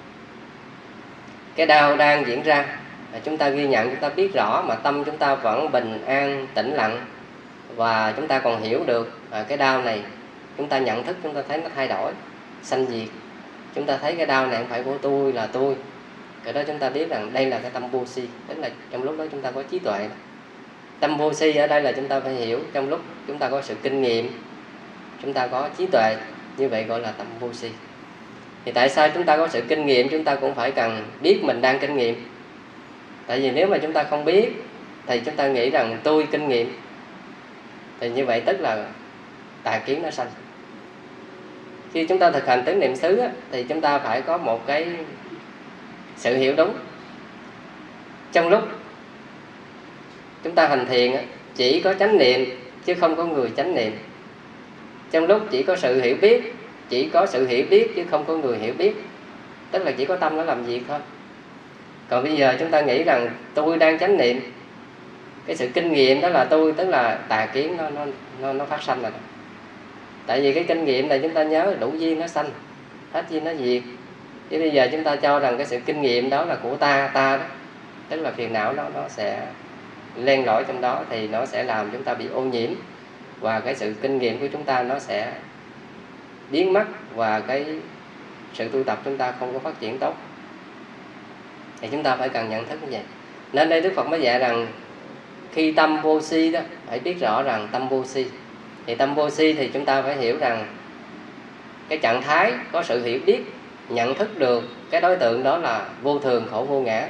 cái đau đang diễn ra, chúng ta ghi nhận, chúng ta biết rõ mà tâm chúng ta vẫn bình an, tĩnh lặng, và chúng ta còn hiểu được cái đau này, chúng ta nhận thức, chúng ta thấy nó thay đổi, sanh diệt. Chúng ta thấy cái đau này không phải của tôi, là tôi. Cái đó chúng ta biết rằng đây là cái tâm vô si, tức là trong lúc đó chúng ta có trí tuệ. Tâm vô si ở đây là chúng ta phải hiểu trong lúc chúng ta có sự kinh nghiệm, chúng ta có trí tuệ, như vậy gọi là tâm vô si. Thì tại sao chúng ta có sự kinh nghiệm, chúng ta cũng phải cần biết mình đang kinh nghiệm. Tại vì nếu mà chúng ta không biết thì chúng ta nghĩ rằng tôi kinh nghiệm, thì như vậy tức là tà kiến nó sanh. Khi chúng ta thực hành tứ niệm xứ thì chúng ta phải có một cái sự hiểu đúng. Trong lúc chúng ta hành thiền chỉ có chánh niệm chứ không có người chánh niệm. Trong lúc chỉ có sự hiểu biết, chỉ có sự hiểu biết chứ không có người hiểu biết, tức là chỉ có tâm nó làm việc thôi. Còn bây giờ chúng ta nghĩ rằng tôi đang chánh niệm, cái sự kinh nghiệm đó là tôi, tức là tà kiến nó phát sanh rồi. Tại vì cái kinh nghiệm này chúng ta nhớ đủ duyên nó sanh, hết duyên nó diệt. Chứ bây giờ chúng ta cho rằng cái sự kinh nghiệm đó là của ta đó, tức là phiền não nó sẽ len lỏi trong đó, thì nó sẽ làm chúng ta bị ô nhiễm, và cái sự kinh nghiệm của chúng ta nó sẽ biến mất, và cái sự tu tập chúng ta không có phát triển tốt. Thì chúng ta phải cần nhận thức như vậy. Nên đây Đức Phật mới dạy rằng khi tâm vô si đó, phải biết rõ rằng tâm vô si. Thì tâm vô si thì chúng ta phải hiểu rằng cái trạng thái có sự hiểu biết, nhận thức được cái đối tượng đó là vô thường, khổ, vô ngã,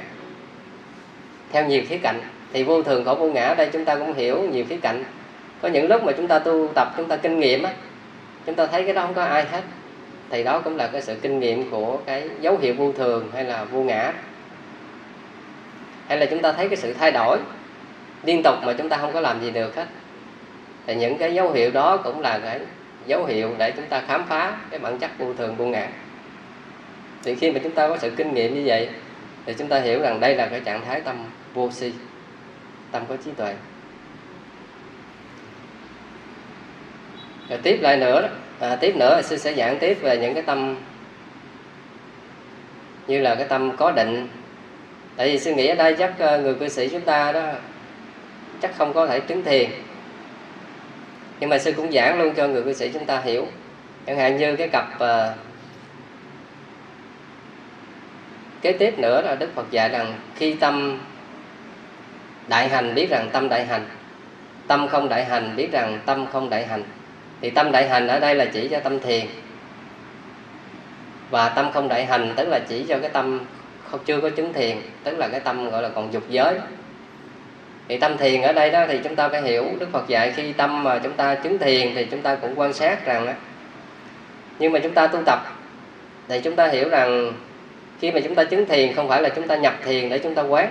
theo nhiều khía cạnh. Thì vô thường, khổ, vô ngã ở đây chúng ta cũng hiểu nhiều khía cạnh. Có những lúc mà chúng ta tu tập, chúng ta kinh nghiệm chúng ta thấy cái đó không có ai hết, thì đó cũng là cái sự kinh nghiệm của cái dấu hiệu vô thường hay là vô ngã. Hay là chúng ta thấy cái sự thay đổi liên tục mà chúng ta không có làm gì được hết, thì những cái dấu hiệu đó cũng là cái dấu hiệu để chúng ta khám phá cái bản chất vô thường, vô ngã. Thì khi mà chúng ta có sự kinh nghiệm như vậy thì chúng ta hiểu rằng đây là cái trạng thái tâm vô si, tâm có trí tuệ. Rồi tiếp lại nữa đó, tiếp nữa sư sẽ giảng tiếp về những cái tâm như là cái tâm có định. Tại vì sư nghĩ ở đây chắc người cư sĩ chúng ta đó chắc không có thể chứng thiền, nhưng mà sư cũng giảng luôn cho người cư sĩ chúng ta hiểu. Chẳng hạn như cái cặp kế tiếp nữa là Đức Phật dạy rằng khi tâm đại hành biết rằng tâm đại hành, tâm không đại hành biết rằng tâm không đại hành. Thì tâm đại hành ở đây là chỉ cho tâm thiền, và tâm không đại hành tức là chỉ cho cái tâm chưa có chứng thiền, tức là cái tâm gọi là còn dục giới. Thì tâm thiền ở đây đó thì chúng ta phải hiểu, Đức Phật dạy khi tâm mà chúng ta chứng thiền thì chúng ta cũng quan sát rằng nhưng mà chúng ta tu tập thì chúng ta hiểu rằng khi mà chúng ta chứng thiền không phải là chúng ta nhập thiền để chúng ta quán.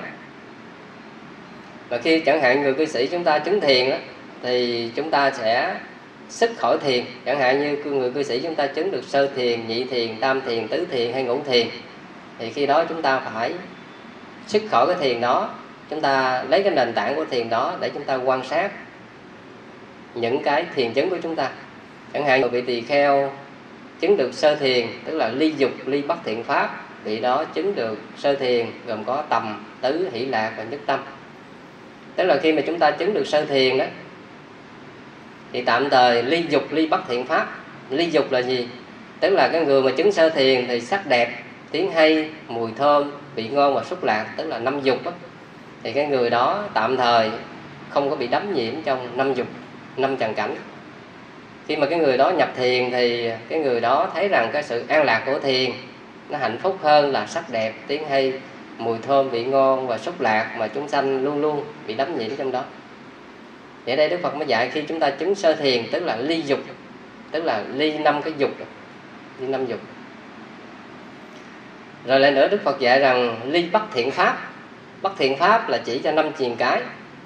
Và khi chẳng hạn người cư sĩ chúng ta chứng thiền thì chúng ta sẽ xuất khỏi thiền. Chẳng hạn như người cư sĩ chúng ta chứng được sơ thiền, nhị thiền, tam thiền, tứ thiền hay ngũ thiền, thì khi đó chúng ta phải xuất khỏi cái thiền đó. Chúng ta lấy cái nền tảng của thiền đó để chúng ta quan sát những cái thiền chứng của chúng ta. Chẳng hạn người bị tỳ kheo chứng được sơ thiền, tức là ly dục, ly bất thiện pháp, vị đó chứng được sơ thiền gồm có tầm, tứ, hỷ lạc và nhất tâm. Tức là khi mà chúng ta chứng được sơ thiền đó thì tạm thời ly dục, ly bất thiện pháp. Ly dục là gì? Tức là cái người mà chứng sơ thiền thì sắc đẹp, tiếng hay, mùi thơm, vị ngon và xúc lạc, tức là năm dục đó. Thì cái người đó tạm thời không có bị đắm nhiễm trong năm dục, năm trần cảnh. Khi mà cái người đó nhập thiền thì cái người đó thấy rằng cái sự an lạc của thiền nó hạnh phúc hơn là sắc đẹp, tiếng hay, mùi thơm, vị ngon và xúc lạc mà chúng sanh luôn luôn bị đắm nhiễm trong đó. Vậy đây Đức Phật mới dạy khi chúng ta chứng sơ thiền tức là ly dục, tức là ly năm cái dục, ly năm dục. Rồi lại nữa, Đức Phật dạy rằng ly bất thiện pháp. Bất thiện pháp là chỉ cho 5 triền cái,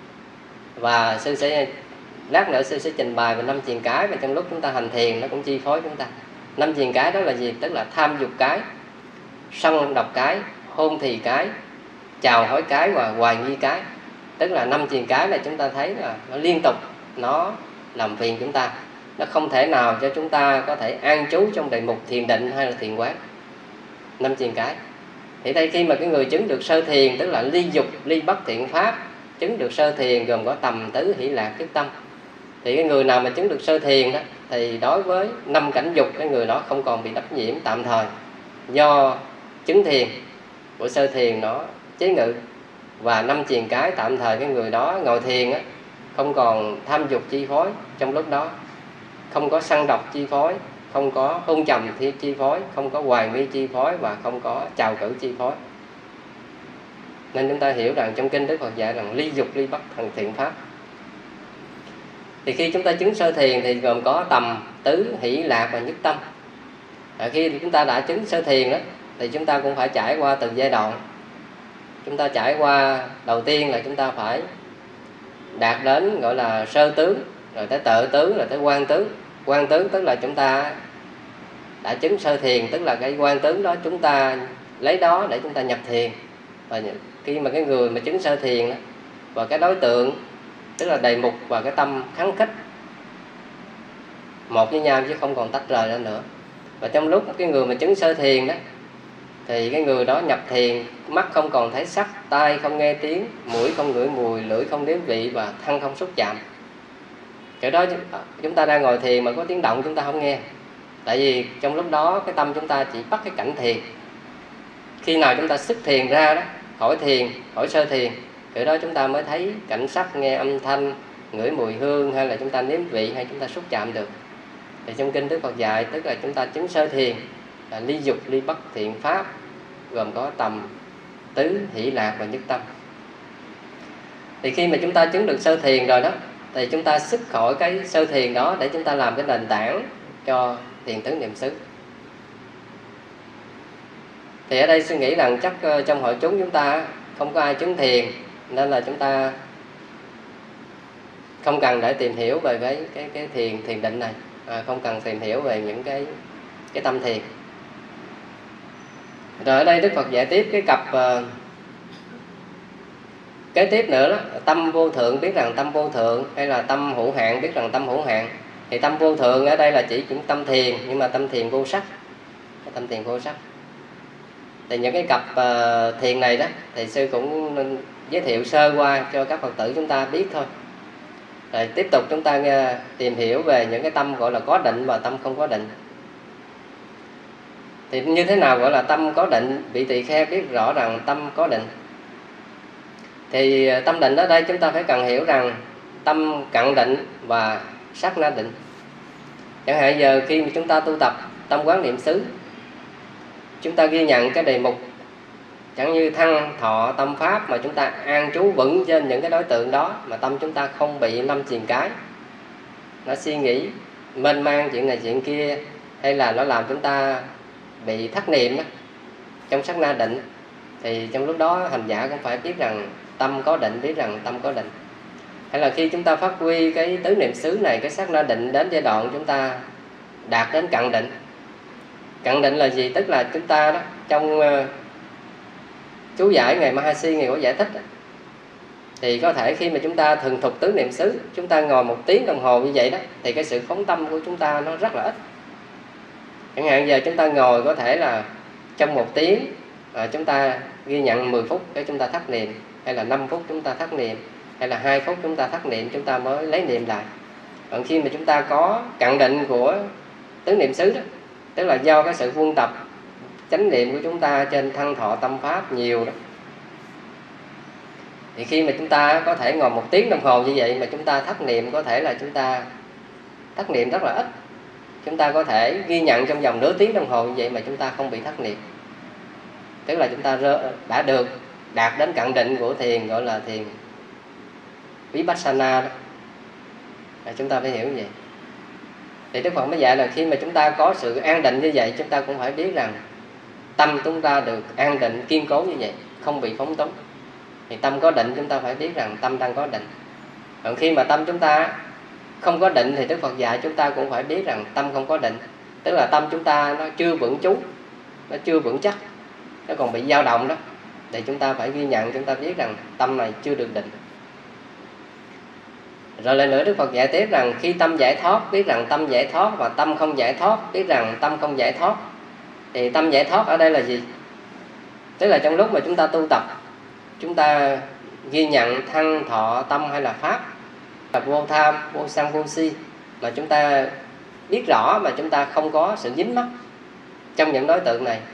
và sư sẽ lát nữa sư sẽ trình bày về 5 triền cái, và trong lúc chúng ta hành thiền nó cũng chi phối chúng ta. 5 triền cái đó là gì? Tức là tham dục cái, sân độc cái, hôn thì cái, chào hỏi cái và hoài nghi cái. Tức là 5 triền cái là chúng ta thấy là nó liên tục nó làm phiền chúng ta, nó không thể nào cho chúng ta có thể an trú trong đề mục thiền định hay là thiền quán. 5 triền cái. Thì đây khi mà cái người chứng được sơ thiền, tức là ly dục, ly bất thiện pháp, chứng được sơ thiền gồm có tầm, tứ, hỷ, lạc, nhất tâm. Thì cái người nào mà chứng được sơ thiền đó, thì đối với 5 cảnh dục, cái người đó không còn bị đắp nhiễm tạm thời, do chứng thiền của sơ thiền nó chế ngự. Và 5 triền cái tạm thời cái người đó ngồi thiền á, không còn tham dục chi phối trong lúc đó, không có sân độc chi phối, không có hôn trầm chi phối, không có hoài nghi chi phối, và không có trào cử chi phối. Nên chúng ta hiểu rằng trong kinh Đức Phật dạy rằng ly dục, ly bất thiện pháp. Thì khi chúng ta chứng sơ thiền thì gồm có tầm, tứ, hỷ, lạc và nhất tâm. Khi chúng ta đã chứng sơ thiền đó, thì chúng ta cũng phải trải qua từng giai đoạn. Chúng ta trải qua đầu tiên là chúng ta phải đạt đến gọi là sơ tướng, rồi tới tự tướng, rồi tới quan tướng. Quan tướng tức là chúng ta đã chứng sơ thiền, tức là cái quan tướng đó chúng ta lấy đó để chúng ta nhập thiền. Và khi mà cái người mà chứng sơ thiền đó, và cái đối tượng tức là đề mục và cái tâm kháng khích một với nhau chứ không còn tách rời ra nữa. Và trong lúc cái người mà chứng sơ thiền đó, thì cái người đó nhập thiền, mắt không còn thấy sắc, tai không nghe tiếng, mũi không ngửi mùi, lưỡi không nếm vị, và thân không xúc chạm. Cái đó chúng ta đang ngồi thiền mà có tiếng động chúng ta không nghe, tại vì trong lúc đó cái tâm chúng ta chỉ bắt cái cảnh thiền. Khi nào chúng ta xuất thiền ra đó, khỏi thiền, khỏi sơ thiền, cái đó chúng ta mới thấy cảnh sắc, nghe âm thanh, ngửi mùi hương, hay là chúng ta nếm vị, hay chúng ta xúc chạm được. Thì trong kinh Đức Phật dạy tức là chúng ta chứng sơ thiền là ly dục, ly bất thiện pháp, gồm có tầm, tứ, hỷ, lạc và nhất tâm. Thì khi mà chúng ta chứng được sơ thiền rồi đó, thì chúng ta xuất khỏi cái sơ thiền đó để chúng ta làm cái nền tảng cho thiền tứ niệm xứ. Thì ở đây suy nghĩ rằng chắc trong hội chúng ta không có ai chứng thiền, nên là chúng ta không cần để tìm hiểu về cái thiền định này, không cần tìm hiểu về những cái tâm thiền. Rồi ở đây Đức Phật dạy tiếp cái cặp kế tiếp nữa đó, tâm vô thượng biết rằng tâm vô thượng, hay là tâm hữu hạn biết rằng tâm hữu hạn. Thì tâm vô thượng ở đây là chỉ những tâm thiền, nhưng mà tâm thiền vô sắc, tâm thiền vô sắc. Thì những cái cặp thiền này đó thì sư cũng giới thiệu sơ qua cho các Phật tử chúng ta biết thôi. Rồi tiếp tục chúng ta tìm hiểu về những cái tâm gọi là có định và tâm không có định. Thì như thế nào gọi là tâm có định? Vị tỳ kheo biết rõ rằng tâm có định. Thì tâm định ở đây chúng ta phải cần hiểu rằng tâm cận định và sát na định. Chẳng hạn giờ khi mà chúng ta tu tập tâm quán niệm xứ, chúng ta ghi nhận cái đề mục chẳng như thân, thọ, tâm, pháp, mà chúng ta an trú vững trên những cái đối tượng đó, mà tâm chúng ta không bị 5 triền cái nó suy nghĩ mênh mang chuyện này chuyện kia, hay là nó làm chúng ta bị thất niệm đó, trong sát na định. Thì trong lúc đó hành giả cũng phải biết rằng tâm có định, biết rằng tâm có định. Hay là khi chúng ta phát huy cái tứ niệm xứ này, cái sát na định đến giai đoạn chúng ta đạt đến cận định. Cận định là gì? Tức là chúng ta đó, trong chú giải Ngài Mahasi, Ngài có giải thích đó, thì có thể khi mà chúng ta thường thục tứ niệm xứ, chúng ta ngồi 1 tiếng đồng hồ như vậy đó, thì cái sự phóng tâm của chúng ta nó rất là ít. Chẳng hạn giờ chúng ta ngồi có thể là trong 1 tiếng chúng ta ghi nhận 10 phút để chúng ta thất niệm, hay là 5 phút chúng ta thất niệm, hay là 2 phút chúng ta thất niệm, chúng ta mới lấy niệm lại. Còn khi mà chúng ta có cận định của tứ niệm xứ đó, tức là do cái sự quân tập chánh niệm của chúng ta trên thân, thọ, tâm, pháp nhiều đó, thì khi mà chúng ta có thể ngồi 1 tiếng đồng hồ như vậy mà chúng ta thất niệm, có thể là chúng ta thất niệm rất là ít. Chúng ta có thể ghi nhận trong vòng nửa tiếng đồng hồ như vậy mà chúng ta không bị thất niệm, tức là chúng ta đã được đạt đến cận định của thiền, gọi là thiền Vipassana đó. Chúng ta phải hiểu như vậy. Thì Đức Phật mới dạy là khi mà chúng ta có sự an định như vậy, chúng ta cũng phải biết rằng tâm chúng ta được an định kiên cố như vậy, không bị phóng túng. Thì tâm có định, chúng ta phải biết rằng tâm đang có định. Còn khi mà tâm chúng ta không có định thì Đức Phật dạy chúng ta cũng phải biết rằng tâm không có định. Tức là tâm chúng ta nó chưa vững chú, nó chưa vững chắc, nó còn bị dao động đó. Thì chúng ta phải ghi nhận, chúng ta biết rằng tâm này chưa được định. Rồi lại nữa Đức Phật dạy tiếp rằng khi tâm giải thoát, biết rằng tâm giải thoát, và tâm không giải thoát, biết rằng tâm không giải thoát. Thì tâm giải thoát ở đây là gì? Tức là trong lúc mà chúng ta tu tập, chúng ta ghi nhận thân, thọ, tâm hay là pháp, là vô tham, vô sân, vô si, mà chúng ta biết rõ mà chúng ta không có sự dính mắc trong những đối tượng này,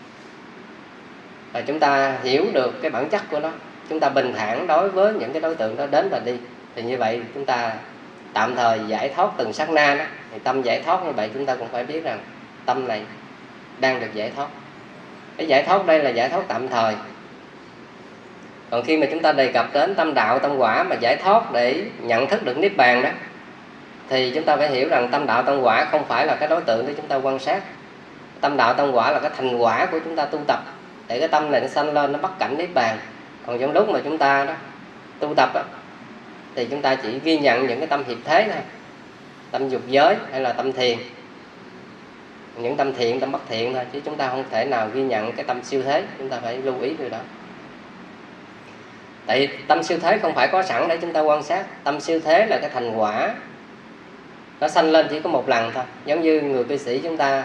và chúng ta hiểu được cái bản chất của nó, chúng ta bình thản đối với những cái đối tượng đó đến và đi. Thì như vậy chúng ta tạm thời giải thoát từng sát na đó. Thì tâm giải thoát như vậy chúng ta cũng phải biết rằng tâm này đang được giải thoát. Cái giải thoát đây là giải thoát tạm thời. Còn khi mà chúng ta đề cập đến tâm đạo, tâm quả mà giải thoát để nhận thức được Niết Bàn đó, thì chúng ta phải hiểu rằng tâm đạo, tâm quả không phải là cái đối tượng để chúng ta quan sát. Tâm đạo, tâm quả là cái thành quả của chúng ta tu tập, để cái tâm này nó sanh lên, nó bắt cảnh Niết Bàn. Còn trong lúc mà chúng ta đó tu tập đó, thì chúng ta chỉ ghi nhận những cái tâm hiệp thế thôi, tâm dục giới hay là tâm thiền, những tâm thiện, tâm bất thiện thôi, chứ chúng ta không thể nào ghi nhận cái tâm siêu thế. Chúng ta phải lưu ý điều đó. Tại tâm siêu thế không phải có sẵn để chúng ta quan sát. Tâm siêu thế là cái thành quả, nó sanh lên chỉ có một lần thôi. Giống như người cư sĩ chúng ta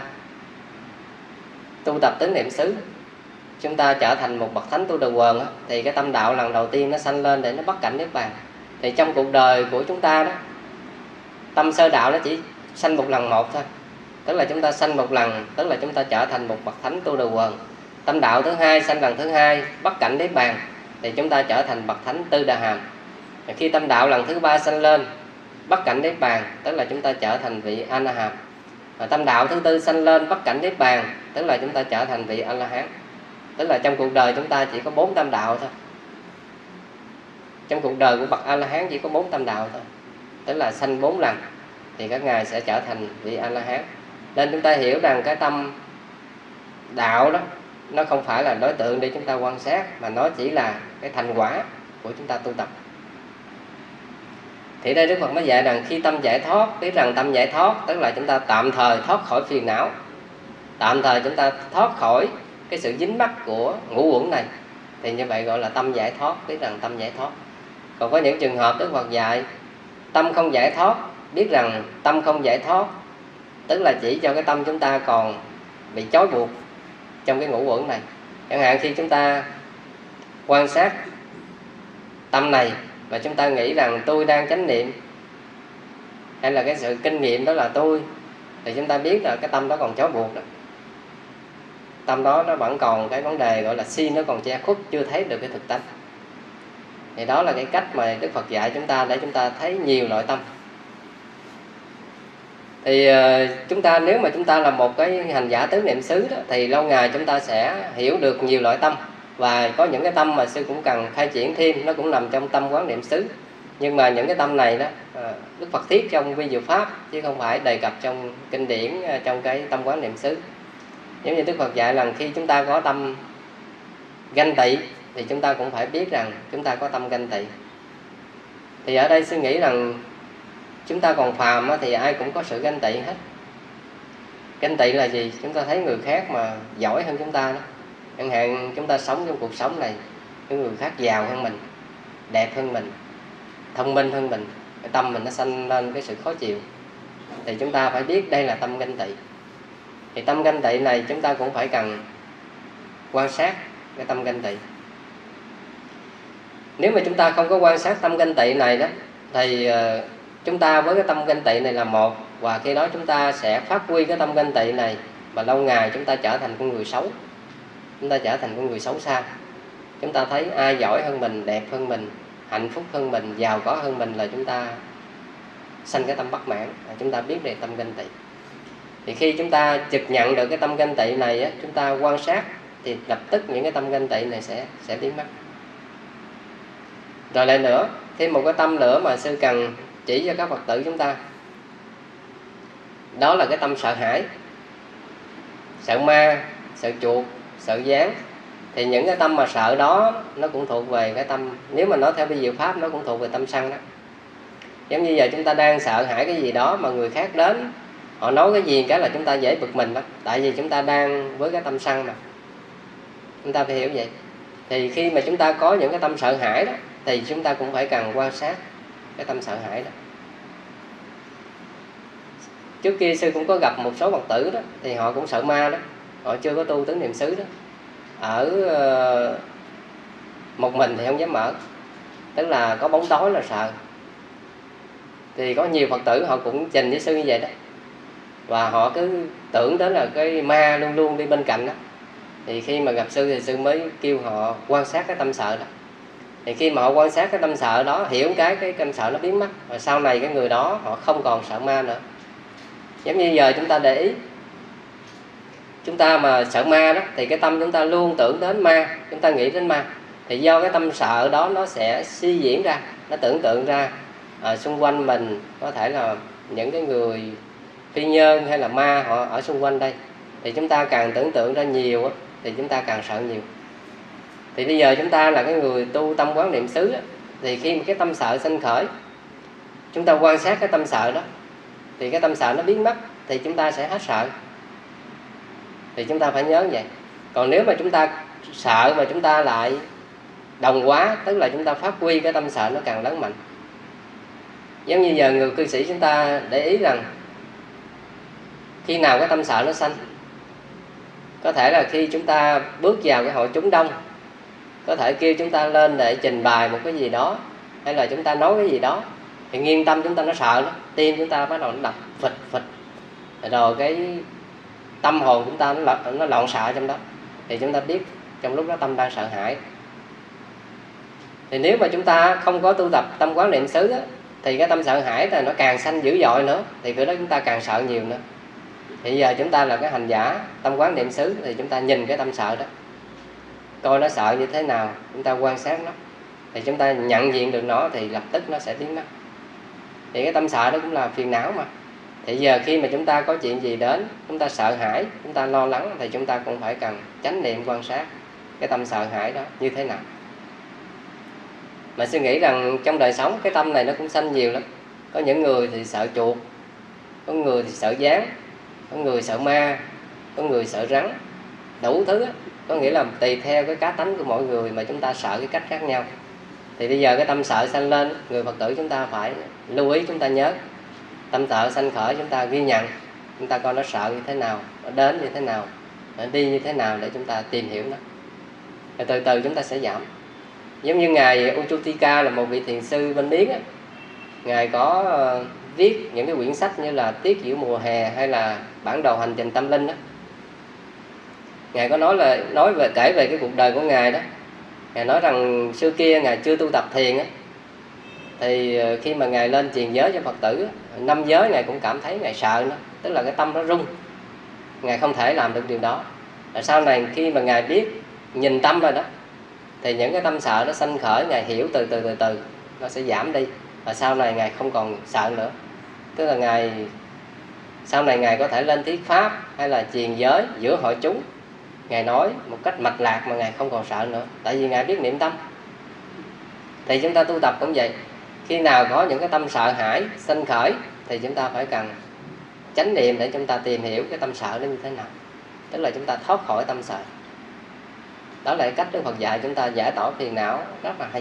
tu tập tứ niệm xứ, chúng ta trở thành một bậc thánh tu đà quần đó, thì cái tâm đạo lần đầu tiên nó sanh lên để nó bắt cảnh Niết Bàn. Thì trong cuộc đời của chúng ta đó, tâm sơ đạo nó chỉ sanh một lần một thôi. Tức là chúng ta sanh một lần, tức là chúng ta trở thành một bậc thánh tu đà quần. Tâm đạo thứ hai sanh lần thứ hai bắt cảnh Niết Bàn, thì chúng ta trở thành bậc thánh tư đà hàm. Khi tâm đạo lần thứ ba sanh lên bắt cảnh Niết Bàn, tức là chúng ta trở thành vị A La Hàm. Và tâm đạo thứ tư sanh lên bắt cảnh Niết Bàn, tức là chúng ta trở thành vị A La Hán. Tức là trong cuộc đời chúng ta chỉ có 4 tâm đạo thôi. Trong cuộc đời của bậc A La Hán chỉ có 4 tâm đạo thôi. Tức là sanh 4 lần thì các ngài sẽ trở thành vị A La Hán. Nên chúng ta hiểu rằng cái tâm đạo đó nó không phải là đối tượng để chúng ta quan sát, mà nó chỉ là cái thành quả của chúng ta tu tập. Thì đây Đức Phật mới dạy rằng khi tâm giải thoát, biết rằng tâm giải thoát tức là chúng ta tạm thời thoát khỏi phiền não, tạm thời chúng ta thoát khỏi cái sự dính mắc của ngũ uẩn này, thì như vậy gọi là tâm giải thoát, biết rằng tâm giải thoát. Còn có những trường hợp Đức Phật dạy tâm không giải thoát, biết rằng tâm không giải thoát, tức là chỉ cho cái tâm chúng ta còn bị trói buộc trong cái ngũ uẩn này. Chẳng hạn khi chúng ta quan sát tâm này và chúng ta nghĩ rằng tôi đang chánh niệm, hay là cái sự kinh nghiệm đó là tôi, thì chúng ta biết là cái tâm đó còn trói buộc đó. Tâm đó nó vẫn còn cái vấn đề gọi là si, nó còn che khuất, chưa thấy được cái thực tánh. Thì đó là cái cách mà Đức Phật dạy chúng ta để chúng ta thấy nhiều loại tâm. Thì chúng ta, nếu mà chúng ta là một cái hành giả tứ niệm xứ đó, thì lâu ngày chúng ta sẽ hiểu được nhiều loại tâm. Và có những cái tâm mà sư cũng cần khai triển thêm, nó cũng nằm trong tâm quán niệm xứ. Nhưng mà những cái tâm này đó Đức Phật thiết trong vi diệu pháp, chứ không phải đề cập trong kinh điển, trong cái tâm quán niệm xứ. Giống như Đức Phật dạy là khi chúng ta có tâm ganh tị, thì chúng ta cũng phải biết rằng chúng ta có tâm ganh tị. Thì ở đây sư nghĩ rằng chúng ta còn phàm thì ai cũng có sự ganh tị hết. Ganh tị là gì? Chúng ta thấy người khác mà giỏi hơn chúng ta đó. Chẳng hạn chúng ta sống trong cuộc sống này, những người khác giàu hơn mình, đẹp hơn mình, thông minh hơn mình, cái tâm mình nó sanh lên cái sự khó chịu. Thì chúng ta phải biết đây là tâm ganh tị. Thì tâm ganh tị này chúng ta cũng phải cần quan sát cái tâm ganh tị. Nếu mà chúng ta không có quan sát tâm ganh tị này đó, thì chúng ta với cái tâm ganh tị này là một, và khi đó chúng ta sẽ phát huy cái tâm ganh tị này, và lâu ngày chúng ta trở thành con người xấu, chúng ta trở thành con người xấu xa. Chúng ta thấy ai giỏi hơn mình, đẹp hơn mình, hạnh phúc hơn mình, giàu có hơn mình là chúng ta sanh cái tâm bất mãn, chúng ta biết về tâm ganh tị. Thì khi chúng ta trực nhận được cái tâm ganh tị này, chúng ta quan sát thì lập tức những cái tâm ganh tị này sẽ biến mất. Rồi lại nữa, thêm một cái tâm nữa mà sư cần chỉ cho các Phật tử chúng ta, đó là cái tâm sợ hãi, sợ ma, sợ chuột, sợ gián. Thì những cái tâm mà sợ đó nó cũng thuộc về cái tâm, nếu mà nói theo cái diệu pháp nó cũng thuộc về tâm sân đó. Giống như giờ chúng ta đang sợ hãi cái gì đó mà người khác đến họ nói cái gì cái là chúng ta dễ bực mình đó, tại vì chúng ta đang với cái tâm sân mà. Chúng ta phải hiểu vậy. Thì khi mà chúng ta có những cái tâm sợ hãi đó thì chúng ta cũng phải cần quan sát cái tâm sợ hãi đó. Trước kia sư cũng có gặp một số Phật tử đó, thì họ cũng sợ ma đó, họ chưa có tu tứ niệm xứ đó. Ở một mình thì không dám mở, tức là có bóng tối là sợ. Thì có nhiều Phật tử họ cũng trình với sư như vậy đó, và họ cứ tưởng đến là cái ma luôn luôn đi bên cạnh đó. Thì khi mà gặp sư thì sư mới kêu họ quan sát cái tâm sợ đó. Thì khi mà họ quan sát cái tâm sợ đó, hiểu cái tâm sợ nó biến mất, và sau này cái người đó họ không còn sợ ma nữa. Giống như giờ chúng ta để ý, chúng ta mà sợ ma đó thì cái tâm chúng ta luôn tưởng đến ma, chúng ta nghĩ đến ma. Thì do cái tâm sợ đó nó sẽ suy diễn ra, nó tưởng tượng ra xung quanh mình có thể là những cái người phi nhân hay là ma họ ở xung quanh đây. Thì chúng ta càng tưởng tượng ra nhiều thì chúng ta càng sợ nhiều. Thì bây giờ chúng ta là cái người tu tâm quán niệm xứ, thì khi mà cái tâm sợ sinh khởi, chúng ta quan sát cái tâm sợ đó, thì cái tâm sợ nó biến mất thì chúng ta sẽ hết sợ. Thì chúng ta phải nhớ vậy. Còn nếu mà chúng ta sợ mà chúng ta lại đồng quá, tức là chúng ta phát huy cái tâm sợ nó càng lớn mạnh. Giống như giờ người cư sĩ chúng ta để ý rằng khi nào cái tâm sợ nó sanh, có thể là khi chúng ta bước vào cái hội chúng đông, có thể kêu chúng ta lên để trình bày một cái gì đó, hay là chúng ta nói cái gì đó, thì nghiêng tâm chúng ta nó sợ đó, tim chúng ta bắt đầu nó đập phịch phịch, rồi cái tâm hồn chúng ta nó loạn xạ trong đó. Thì chúng ta biết trong lúc đó tâm đang sợ hãi. Thì nếu mà chúng ta không có tu tập tâm quán niệm xứ thì cái tâm sợ hãi là nó càng sanh dữ dội nữa, thì cái đó chúng ta càng sợ nhiều nữa. Thì giờ chúng ta là cái hành giả tâm quán niệm xứ, thì chúng ta nhìn cái tâm sợ đó, coi nó sợ như thế nào, chúng ta quan sát nó, thì chúng ta nhận diện được nó thì lập tức nó sẽ biến mất. Thì cái tâm sợ đó cũng là phiền não mà. Thì giờ khi mà chúng ta có chuyện gì đến, chúng ta sợ hãi, chúng ta lo lắng, thì chúng ta cũng phải cần chánh niệm quan sát cái tâm sợ hãi đó như thế nào. Mà suy nghĩ rằng trong đời sống cái tâm này nó cũng sanh nhiều lắm. Có những người thì sợ chuột, có người thì sợ gián, có người sợ ma, có người sợ rắn, đủ thứ. Có nghĩa là tùy theo cái cá tánh của mỗi người mà chúng ta sợ cái cách khác nhau. Thì bây giờ cái tâm sợ sanh lên, người Phật tử chúng ta phải lưu ý, chúng ta nhớ tâm sợ sanh khởi, chúng ta ghi nhận, chúng ta coi nó sợ như thế nào, nó đến như thế nào, nó đi như thế nào để chúng ta tìm hiểu nó. Rồi từ từ chúng ta sẽ giảm. Giống như Ngài Uchutika là một vị thiền sư bên Miến á, Ngài có viết những cái quyển sách như là Tiết Diệu Mùa Hè hay là Bản Đồ Hành Trình Tâm Linh đó. Ngài có kể về cái cuộc đời của Ngài đó. Ngài nói rằng xưa kia Ngài chưa tu tập thiền á, thì khi mà Ngài lên truyền giới cho Phật tử 5 giới, Ngài cũng cảm thấy Ngài sợ nó, tức là cái tâm nó rung, Ngài không thể làm được điều đó. Rồi sau này khi mà Ngài biết nhìn tâm rồi đó, thì những cái tâm sợ nó sanh khởi, Ngài hiểu từ từ nó sẽ giảm đi, và sau này Ngài không còn sợ nữa. Tức là sau này Ngài có thể lên thuyết pháp hay là truyền giới giữa hội chúng, Ngài nói một cách mạch lạc mà Ngài không còn sợ nữa, tại vì Ngài biết niệm tâm. Thì chúng ta tu tập cũng vậy. Khi nào có những cái tâm sợ hãi sanh khởi thì chúng ta phải cần chánh niệm để chúng ta tìm hiểu cái tâm sợ nó như thế nào, tức là chúng ta thoát khỏi tâm sợ. Đó là cái cách Đức Phật dạy chúng ta giải tỏa phiền não rất là hay.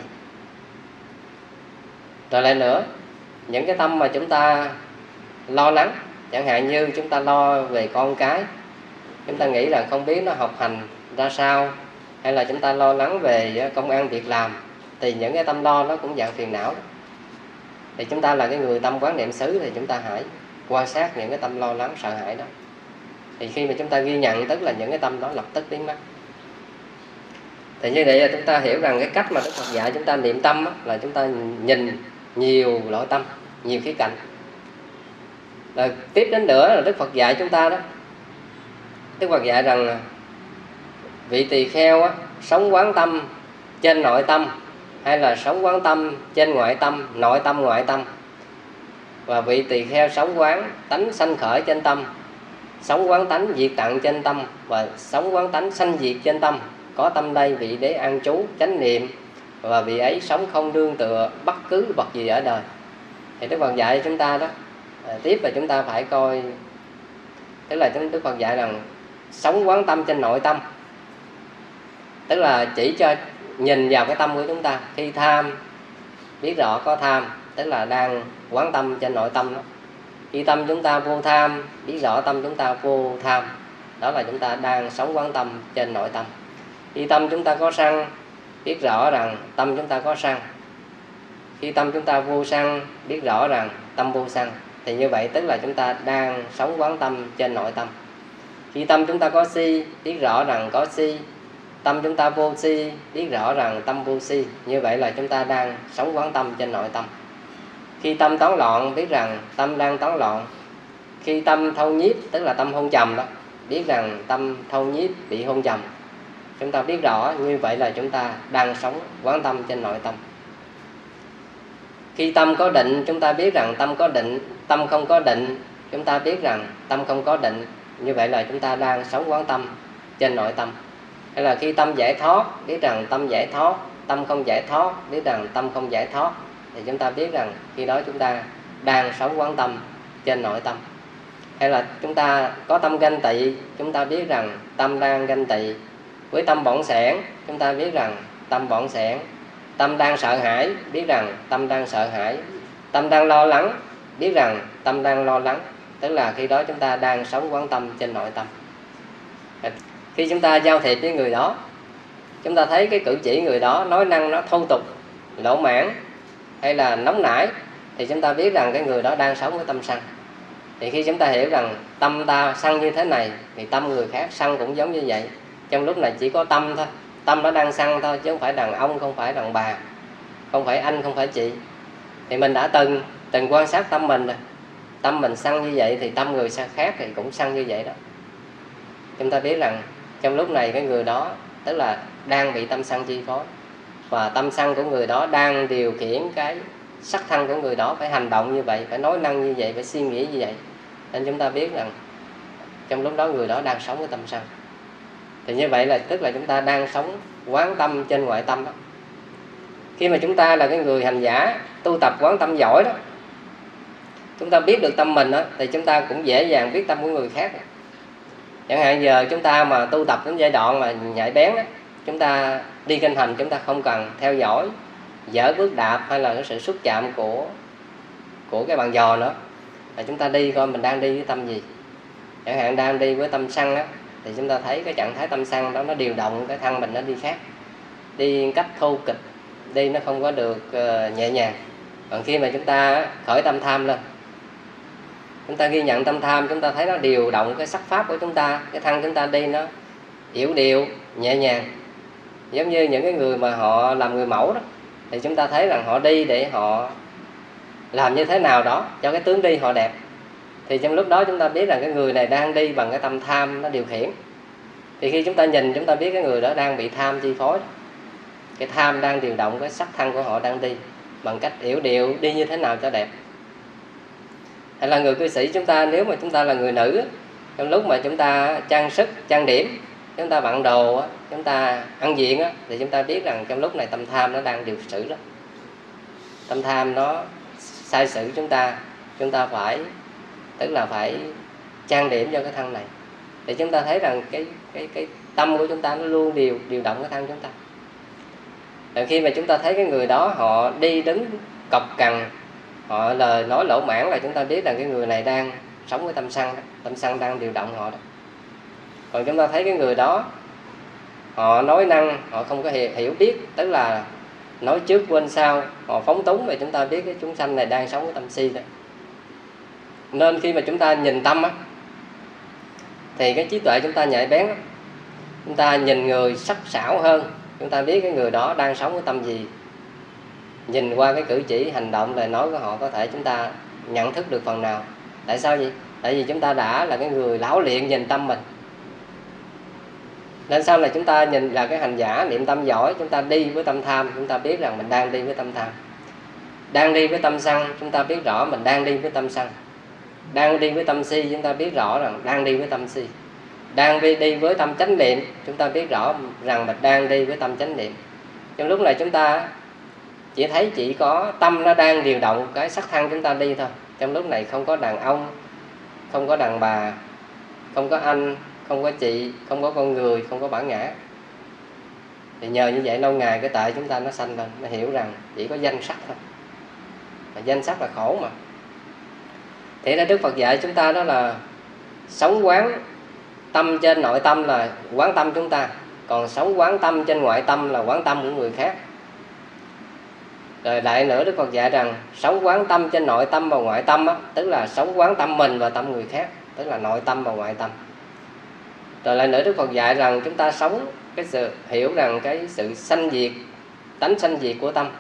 Rồi lại nữa, những cái tâm mà chúng ta lo lắng, chẳng hạn như chúng ta lo về con cái, chúng ta nghĩ là không biết nó học hành ra sao, hay là chúng ta lo lắng về công ăn việc làm, thì những cái tâm lo nó cũng dạng phiền não đó. Thì chúng ta là cái người tâm quán niệm xứ, thì chúng ta hãy quan sát những cái tâm lo lắng sợ hãi đó. Thì khi mà chúng ta ghi nhận, tức là những cái tâm đó lập tức biến mất. Thì như vậy là chúng ta hiểu rằng cái cách mà Đức Phật dạy chúng ta niệm tâm là chúng ta nhìn nhiều loại tâm, nhiều khía cạnh. Rồi tiếp đến nữa là Đức Phật dạy chúng ta đó, Đức Phật dạy rằng vị tỳ kheo sống quán tâm trên nội tâm, hay là sống quán tâm trên ngoại tâm, nội tâm ngoại tâm. Và vị tỳ kheo sống quán tánh sanh khởi trên tâm, sống quán tánh diệt tận trên tâm và sống quán tánh sanh diệt trên tâm. Có tâm đây vị đế an trú chánh niệm, và vị ấy sống không nương tựa bất cứ bậc gì ở đời. Thì Đức Phật dạy chúng ta đó, tiếp là chúng ta phải coi, tức là Đức Phật dạy rằng sống quán tâm trên nội tâm, tức là chỉ cho nhìn vào cái tâm của chúng ta. Khi tham, biết rõ có tham, tức là đang quán tâm trên nội tâm đó. Khi tâm chúng ta vô tham, biết rõ tâm chúng ta vô tham, đó là chúng ta đang sống quán tâm trên nội tâm. Khi tâm chúng ta có sân, biết rõ rằng tâm chúng ta có sân. Khi tâm chúng ta vô sân, biết rõ rằng tâm vô sân. Thì như vậy tức là chúng ta đang sống quán tâm trên nội tâm. Khi tâm chúng ta có si, biết rõ rằng có si. Tâm chúng ta vô si, biết rõ rằng tâm vô si. Như vậy là chúng ta đang sống quán tâm trên nội tâm. Khi tâm tán loạn, biết rằng tâm đang tán loạn. Khi tâm thâu nhiếp, tức là tâm hôn trầm đó, biết rằng tâm thâu nhiếp bị hôn trầm. Chúng ta biết rõ, như vậy là chúng ta đang sống quán tâm trên nội tâm. Khi tâm có định, chúng ta biết rằng tâm có định. Tâm không có định, chúng ta biết rằng tâm không có định. Như vậy là chúng ta đang sống quán tâm trên nội tâm. Hay là khi tâm giải thoát, biết rằng tâm giải thoát. Tâm không giải thoát, biết rằng tâm không giải thoát. Thì chúng ta biết rằng khi đó chúng ta đang sống quán tâm trên nội tâm. Hay là chúng ta có tâm ganh tị, chúng ta biết rằng tâm đang ganh tị. Với tâm bỏng sẻn, chúng ta biết rằng tâm bỏng sẻn. Tâm đang sợ hãi, biết rằng tâm đang sợ hãi. Tâm đang lo lắng, biết rằng tâm đang lo lắng. Tức là khi đó chúng ta đang sống quán tâm trên nội tâm. Khi chúng ta giao thiệp với người đó, chúng ta thấy cái cử chỉ người đó nói năng nó thô tục, lỗ mãn hay là nóng nảy, thì chúng ta biết rằng cái người đó đang sống với tâm sân. Thì khi chúng ta hiểu rằng tâm ta sân như thế này, thì tâm người khác sân cũng giống như vậy. Trong lúc này chỉ có tâm thôi, tâm nó đang sân thôi, chứ không phải đàn ông, không phải đàn bà, không phải anh, không phải chị. Thì mình đã từng quan sát tâm mình rồi. Tâm mình sân như vậy thì tâm người khác thì cũng sân như vậy đó. Chúng ta biết rằng trong lúc này cái người đó tức là đang bị tâm sân chi phối, và tâm sân của người đó đang điều khiển cái sắc thân của người đó phải hành động như vậy, phải nói năng như vậy, phải suy nghĩ như vậy. Nên chúng ta biết rằng trong lúc đó người đó đang sống với tâm sân. Thì như vậy là tức là chúng ta đang sống quán tâm trên ngoại tâm đó. Khi mà chúng ta là cái người hành giả tu tập quán tâm giỏi đó, chúng ta biết được tâm mình đó, thì chúng ta cũng dễ dàng biết tâm của người khác. Chẳng hạn giờ chúng ta mà tu tập đến giai đoạn mà nhạy bén đó, chúng ta đi kinh hành, chúng ta không cần theo dõi dở bước đạp hay là cái sự xúc chạm của cái bàn giò nữa, là chúng ta đi coi mình đang đi với tâm gì. Chẳng hạn đang đi với tâm sân á, thì chúng ta thấy cái trạng thái tâm sân đó nó điều động cái thân mình nó đi khác, đi cách thô kịch, đi nó không có được nhẹ nhàng. Còn khi mà chúng ta khởi tâm tham lên, chúng ta ghi nhận tâm tham, chúng ta thấy nó điều động cái sắc pháp của chúng ta, cái thân chúng ta đi nó yểu điệu, nhẹ nhàng. Giống như những cái người mà họ làm người mẫu đó, thì chúng ta thấy rằng họ đi để họ làm như thế nào đó cho cái tướng đi họ đẹp. Thì trong lúc đó chúng ta biết rằng cái người này đang đi bằng cái tâm tham nó điều khiển. Thì khi chúng ta nhìn, chúng ta biết cái người đó đang bị tham chi phối. Cái tham đang điều động cái sắc thân của họ đang đi bằng cách yểu điệu, đi như thế nào cho đẹp. Hay là người cư sĩ chúng ta, nếu mà chúng ta là người nữ, trong lúc mà chúng ta trang sức, trang điểm, chúng ta bận đồ, chúng ta ăn diện, thì chúng ta biết rằng trong lúc này tâm tham nó đang điều xử đó. Tâm tham nó sai sử chúng ta phải, tức là phải trang điểm cho cái thân này. Thì chúng ta thấy rằng cái tâm của chúng ta nó luôn điều động cái thân chúng ta. Rồi khi mà chúng ta thấy cái người đó họ đi đứng cọc cằn, họ lời nói lỗ mãn, là chúng ta biết rằng cái người này đang sống với tâm sân đó. Tâm sân đang điều động họ đó. Còn chúng ta thấy cái người đó họ nói năng, họ không có hiểu biết, tức là nói trước quên sau, họ phóng túng, thì chúng ta biết cái chúng sanh này đang sống với tâm si đó. Nên khi mà chúng ta nhìn tâm á, thì cái trí tuệ chúng ta nhạy bén á, chúng ta nhìn người sắc sảo hơn, chúng ta biết cái người đó đang sống với tâm gì. Nhìn qua cái cử chỉ, hành động, lời nói của họ, có thể chúng ta nhận thức được phần nào. Tại sao vậy? Tại vì chúng ta đã là cái người lão luyện nhìn tâm mình. Nên sau này chúng ta nhìn là cái hành giả niệm tâm giỏi, chúng ta đi với tâm tham, chúng ta biết rằng mình đang đi với tâm tham. Đang đi với tâm sân, chúng ta biết rõ mình đang đi với tâm sân. đang đi với tâm si, chúng ta biết rõ rằng đang đi với tâm si. Đang đi với tâm chánh niệm, chúng ta biết rõ rằng mình đang đi với tâm chánh niệm. Trong lúc này chúng ta chỉ thấy chỉ có tâm nó đang điều động cái sắc thân chúng ta đi thôi. Trong lúc này không có đàn ông, không có đàn bà, không có anh, không có chị, không có con người, không có bản ngã. Thì nhờ như vậy lâu ngày cái tuệ chúng ta nó sanh lên, nó hiểu rằng chỉ có danh sắc thôi. Mà danh sắc là khổ mà. Thế ra Đức Phật dạy chúng ta đó là sống quán tâm trên nội tâm là quán tâm chúng ta, còn sống quán tâm trên ngoại tâm là quán tâm của người khác. Rồi lại nữa Đức Phật dạy rằng sống quán tâm trên nội tâm và ngoại tâm á, tức là sống quán tâm mình và tâm người khác, tức là nội tâm và ngoại tâm. Rồi lại nữa Đức Phật dạy rằng chúng ta sống cái sự hiểu rằng cái sự sanh diệt, tánh sanh diệt của tâm.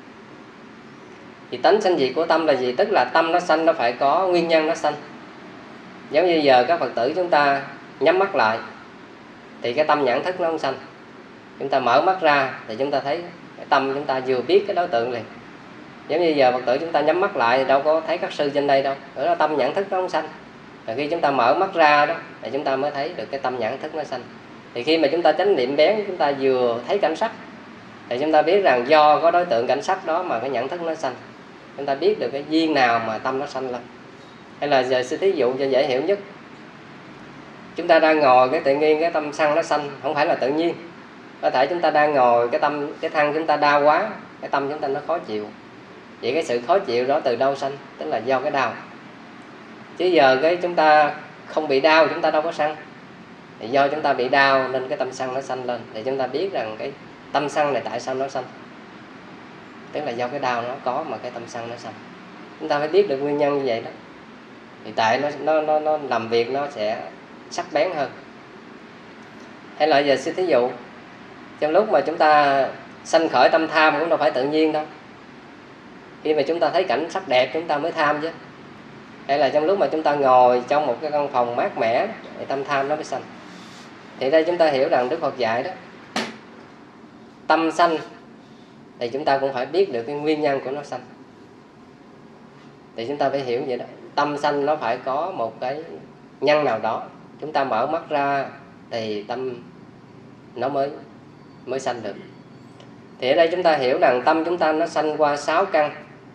Thì tánh sanh diệt của tâm là gì? Tức là tâm nó sanh nó phải có nguyên nhân nó sanh. Giống như giờ các Phật tử chúng ta nhắm mắt lại thì cái tâm nhãn thức nó không sanh. Chúng ta mở mắt ra thì chúng ta thấy cái tâm chúng ta vừa biết cái đối tượng liền. Giống như giờ Phật tử chúng ta nhắm mắt lại thì đâu có thấy các sư trên đây đâu, đó là tâm nhãn thức nó không sanh. Rồi khi chúng ta mở mắt ra đó thì chúng ta mới thấy được cái tâm nhãn thức nó sanh. Thì khi mà chúng ta chánh niệm bén, chúng ta vừa thấy cảnh sắc thì chúng ta biết rằng do có đối tượng cảnh sắc đó mà cái nhãn thức nó sanh. Chúng ta biết được cái duyên nào mà tâm nó sanh lên. Hay là giờ xin thí dụ cho dễ hiểu nhất, chúng ta đang ngồi cái tự nhiên cái tâm sân nó sanh, không phải là tự nhiên. Có thể chúng ta đang ngồi cái thân chúng ta đau quá, cái tâm chúng ta nó khó chịu. Vậy cái sự khó chịu đó từ đâu sanh? Tức là do cái đau. Chứ giờ cái chúng ta không bị đau chúng ta đâu có sân. Thì do chúng ta bị đau nên cái tâm sân nó sanh lên. Thì chúng ta biết rằng cái tâm sân này tại sao nó sanh. Tức là do cái đau nó có mà cái tâm sân nó sanh. Chúng ta phải biết được nguyên nhân như vậy đó. Thì tại nó làm việc nó sẽ sắc bén hơn. Hay là giờ xin thí dụ, trong lúc mà chúng ta sanh khởi tâm tham cũng đâu phải tự nhiên đâu. Khi mà chúng ta thấy cảnh sắc đẹp chúng ta mới tham chứ. Hay là trong lúc mà chúng ta ngồi trong một cái căn phòng mát mẻ thì tâm tham nó mới sanh. Thì đây chúng ta hiểu rằng Đức Phật dạy đó, tâm sanh thì chúng ta cũng phải biết được cái nguyên nhân của nó sanh. Thì chúng ta phải hiểu vậy đó. Tâm sanh nó phải có một cái nhân nào đó. Chúng ta mở mắt ra thì tâm nó mới sanh được. Thì ở đây chúng ta hiểu rằng tâm chúng ta nó sanh qua 6 căn.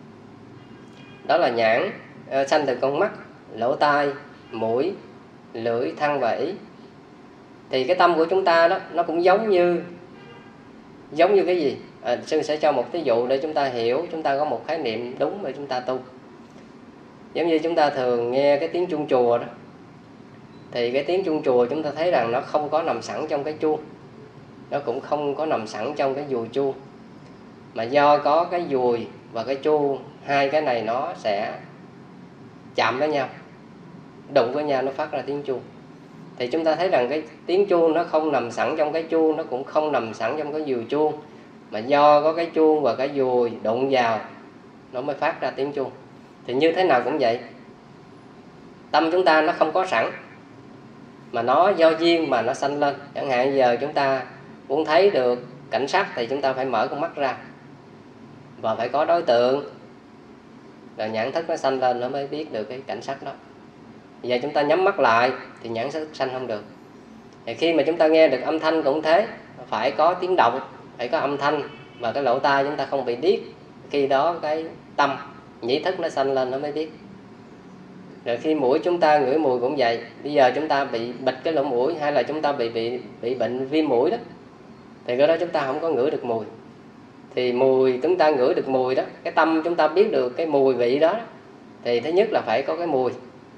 Đó là nhãn, sanh từ con mắt, lỗ tai, mũi, lưỡi, thân và ý. Thì cái tâm của chúng ta đó nó cũng giống như cái gì? Sư sẽ cho một ví dụ để chúng ta hiểu, chúng ta có một khái niệm đúng để chúng ta tu. Giống như chúng ta thường nghe cái tiếng chuông chùa đó. Thì cái tiếng chuông chùa chúng ta thấy rằng nó không có nằm sẵn trong cái chuông, nó cũng không có nằm sẵn trong cái dùi chuông, mà do có cái dùi và cái chuông, hai cái này nó sẽ chạm với nhau, đụng với nhau nó phát ra tiếng chuông. Thì chúng ta thấy rằng cái tiếng chuông nó không nằm sẵn trong cái chuông, nó cũng không nằm sẵn trong cái dùi chuông, mà do có cái chuông và cái dùi đụng vào nó mới phát ra tiếng chuông. Thì như thế nào cũng vậy, tâm chúng ta nó không có sẵn, mà nó do duyên mà nó sanh lên. Chẳng hạn giờ chúng ta muốn thấy được cảnh sắc thì chúng ta phải mở con mắt ra và phải có đối tượng, rồi nhãn thức nó sanh lên nó mới biết được cái cảnh sắc đó. Giờ chúng ta nhắm mắt lại thì nhãn thức sanh không được. Thì khi mà chúng ta nghe được âm thanh cũng thế, phải có tiếng động, phải có âm thanh, và cái lỗ tai chúng ta không bị điếc. Khi đó cái tâm nhĩ thức nó sanh lên nó mới biết. Rồi khi mũi chúng ta ngửi mùi cũng vậy. Bây giờ chúng ta bị bịt cái lỗ mũi, hay là chúng ta bị bệnh viêm mũi đó, thì cái đó chúng ta không có ngửi được mùi. Thì mùi chúng ta ngửi được mùi đó, cái tâm chúng ta biết được cái mùi vị đó, thì thứ nhất là phải có cái mùi.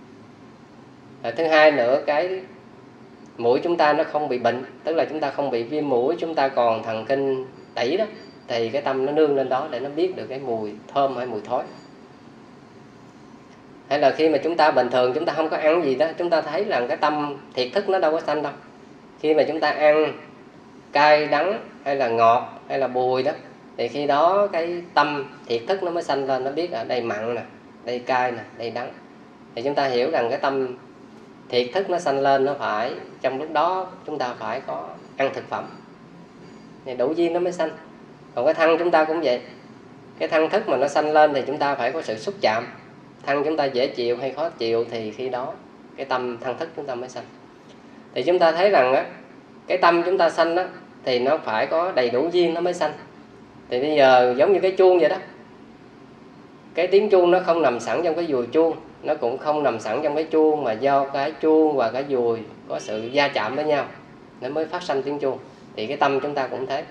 Rồi thứ hai nữa, cái mũi chúng ta nó không bị bệnh, tức là chúng ta không bị viêm mũi, chúng ta còn thần kinh tẩy đó, thì cái tâm nó nương lên đó để nó biết được cái mùi thơm hay mùi thối. Hay là khi mà chúng ta bình thường chúng ta không có ăn gì đó, chúng ta thấy rằng cái tâm thiệt thức nó đâu có sanh đâu. Khi mà chúng ta ăn cay, đắng hay là ngọt hay là bùi đó, thì khi đó cái tâm thiệt thức nó mới sanh lên, nó biết ở đây mặn nè, đây cay nè, đây đắng. Thì chúng ta hiểu rằng cái tâm thiệt thức nó sanh lên, nó phải trong lúc đó chúng ta phải có ăn thực phẩm thì đủ duyên nó mới sanh. Còn cái thân chúng ta cũng vậy, cái thân thức mà nó sanh lên thì chúng ta phải có sự xúc chạm. thân chúng ta dễ chịu hay khó chịu thì khi đó cái tâm thân thức chúng ta mới sanh. Thì chúng ta thấy rằng á, cái tâm chúng ta sanh á, thì nó phải có đầy đủ duyên nó mới sanh. Thì bây giờ giống như cái chuông vậy đó, cái tiếng chuông nó không nằm sẵn trong cái dùi chuông, nó cũng không nằm sẵn trong cái chuông, mà do cái chuông và cái dùi có sự va chạm với nhau nó mới phát sinh tiếng chuông. Thì cái tâm chúng ta cũng thế,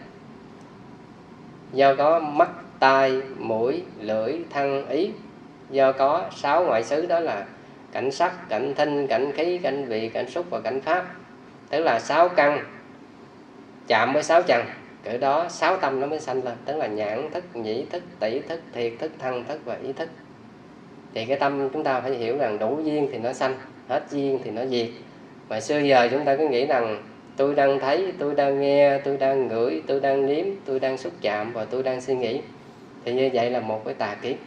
do có mắt, tai, mũi, lưỡi, thân, ý, do có 6 ngoại xứ, đó là cảnh sắc, cảnh thinh, cảnh khí, cảnh vị, cảnh xúc và cảnh pháp, tức là 6 căn chạm với 6 trần, cỡ đó 6 tâm nó mới sanh lên, tức là nhãn thức, nhĩ thức, tỷ thức, thiệt thức, thân thức và ý thức. Thì cái tâm chúng ta phải hiểu rằng đủ duyên thì nó sanh, hết duyên thì nó diệt. Mà xưa giờ chúng ta cứ nghĩ rằng tôi đang thấy, tôi đang nghe, tôi đang ngửi, tôi đang nếm, tôi đang xúc chạm và tôi đang suy nghĩ. Thì như vậy là một cái tà kiến.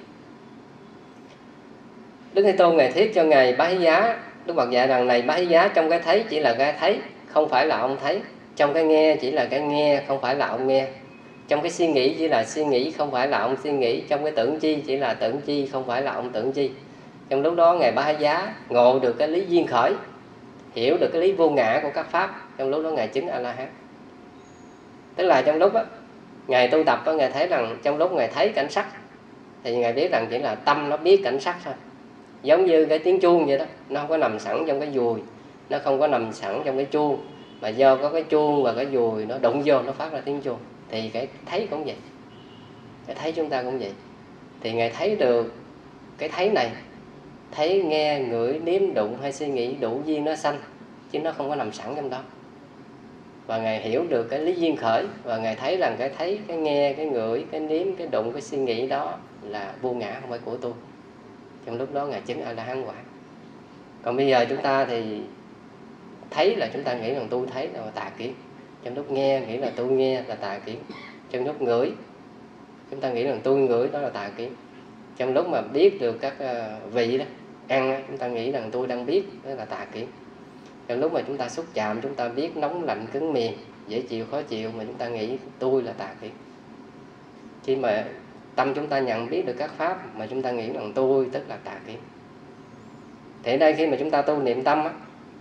Đức Thế Tôn Ngài thuyết cho Ngài Bá Hí Giá, Đức Phật dạy rằng này Bá Hí Giá, trong cái thấy chỉ là cái thấy, không phải là ông thấy. Trong cái nghe chỉ là cái nghe, không phải là ông nghe. Trong cái suy nghĩ chỉ là suy nghĩ, không phải là ông suy nghĩ. Trong cái tưởng chi chỉ là tưởng chi, không phải là ông tưởng chi. Trong lúc đó Ngài Bá Hí Giá ngộ được cái lý duyên khởi, hiểu được cái lý vô ngã của các pháp. Trong lúc đó Ngài chứng A-la-hán. Tức là trong lúc đó, Ngài tu tập đó, Ngài thấy rằng trong lúc Ngài thấy cảnh sắc thì Ngài biết rằng chỉ là tâm nó biết cảnh sắc thôi. Giống như cái tiếng chuông vậy đó, nó không có nằm sẵn trong cái dùi, nó không có nằm sẵn trong cái chuông, mà do có cái chuông và cái dùi nó đụng vô nó phát ra tiếng chuông. Thì cái thấy cũng vậy, cái thấy chúng ta cũng vậy. Thì Ngài thấy được cái thấy này, thấy, nghe, ngửi, nếm, đụng hay suy nghĩ đủ duyên nó sanh, chứ nó không có nằm sẵn trong đó. Và Ngài hiểu được cái lý duyên khởi, và Ngài thấy rằng cái thấy, cái nghe, cái ngửi, cái nếm, cái đụng, cái suy nghĩ đó là vô ngã, không phải của tôi. Trong lúc đó Ngài chứng A-la-hán quả. Còn bây giờ chúng ta thì thấy là chúng ta nghĩ rằng tôi thấy là tà kiến. Trong lúc nghe nghĩ là tôi nghe là tà kiến. Trong lúc ngửi chúng ta nghĩ rằng tôi ngửi, đó là tà kiến. Trong lúc mà biết được các vị đó, ăn, chúng ta nghĩ rằng tôi đang biết, đó là tà kiến. Trong lúc mà chúng ta xúc chạm, chúng ta biết nóng lạnh cứng mềm, dễ chịu khó chịu, mà chúng ta nghĩ tôi là tà kiến. Khi mà tâm chúng ta nhận biết được các pháp mà chúng ta nghĩ rằng tôi, tức là tà kiến. Thì ở đây khi mà chúng ta tu niệm tâm á,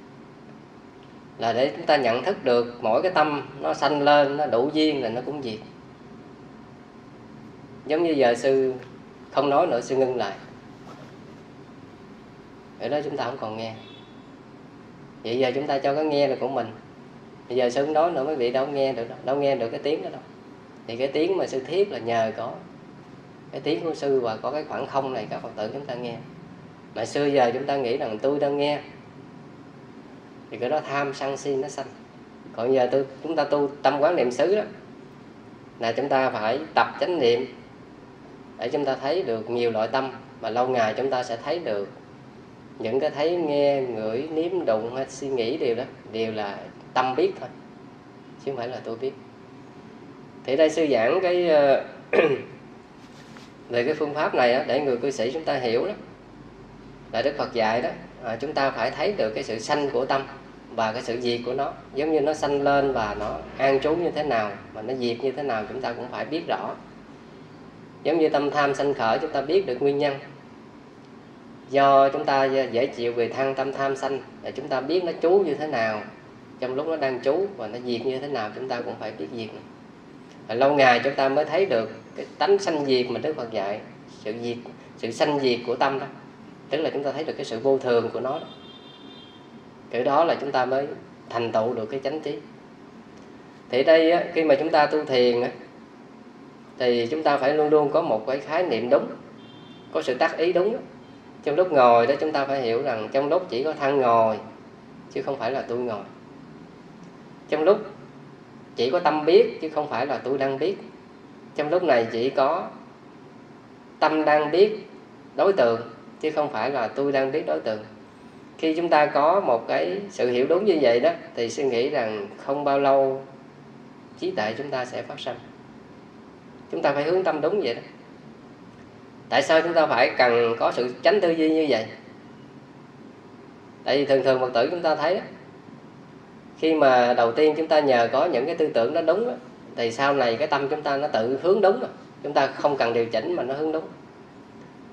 là để chúng ta nhận thức được mỗi cái tâm nó sanh lên, nó đủ duyên là nó cũng diệt. Giống như giờ sư không nói nữa, sư ngưng lại, ở đó chúng ta không còn nghe. Vậy giờ chúng ta cho cái nghe là của mình. Bây giờ sư không nói nữa, mấy vị đâu nghe được đâu, đâu nghe được cái tiếng đó đâu. Thì cái tiếng mà sư thiết là nhờ có cái tiếng của sư và có cái khoảng không này các Phật tử chúng ta nghe. Mà xưa giờ chúng ta nghĩ rằng tôi đang nghe, thì cái đó tham sân si nó sanh. Còn giờ chúng ta tu tâm quán niệm xứ đó, là chúng ta phải tập chánh niệm để chúng ta thấy được nhiều loại tâm, mà lâu ngày chúng ta sẽ thấy được những cái thấy, nghe, ngửi, nếm, đụng hay suy nghĩ đều là tâm biết thôi, chứ không phải là tôi biết. Thì đây sư giảng cái về cái phương pháp này đó, để người cư sĩ chúng ta hiểu đó, là Đức Phật dạy đó, chúng ta phải thấy được cái sự sanh của tâm và cái sự diệt của nó. Giống như nó sanh lên và nó an trú như thế nào, mà nó diệt như thế nào, chúng ta cũng phải biết rõ. Giống như tâm tham sanh khởi, chúng ta biết được nguyên nhân. Do chúng ta dễ chịu về thân, tâm tham sanh, để chúng ta biết nó trú như thế nào, trong lúc nó đang trú, và nó diệt như thế nào, chúng ta cũng phải biết diệt. Và lâu ngày chúng ta mới thấy được cái tánh sanh diệt mà Đức Phật dạy, sự sanh diệt của tâm đó. Tức là chúng ta thấy được cái sự vô thường của nó đó. Cái đó là chúng ta mới thành tựu được cái chánh trí. Thì đây á, khi mà chúng ta tu thiền á, thì chúng ta phải luôn luôn có một cái khái niệm đúng, có sự tác ý đúng đó. Trong lúc ngồi đó chúng ta phải hiểu rằng trong lúc chỉ có thân ngồi, chứ không phải là tôi ngồi. Trong lúc chỉ có tâm biết, chứ không phải là tôi đang biết. Trong lúc này chỉ có tâm đang biết đối tượng, chứ không phải là tôi đang biết đối tượng. Khi chúng ta có một cái sự hiểu đúng như vậy đó, thì suy nghĩ rằng không bao lâu trí tuệ chúng ta sẽ phát sinh. Chúng ta phải hướng tâm đúng vậy đó. Tại sao chúng ta phải cần có sự tránh tư duy như vậy? Tại vì thường thường Phật tử chúng ta thấy đó, khi mà đầu tiên chúng ta nhờ có những cái tư tưởng nó đúng đó, thì sau này cái tâm chúng ta nó tự hướng đúng rồi. Chúng ta không cần điều chỉnh mà nó hướng đúng.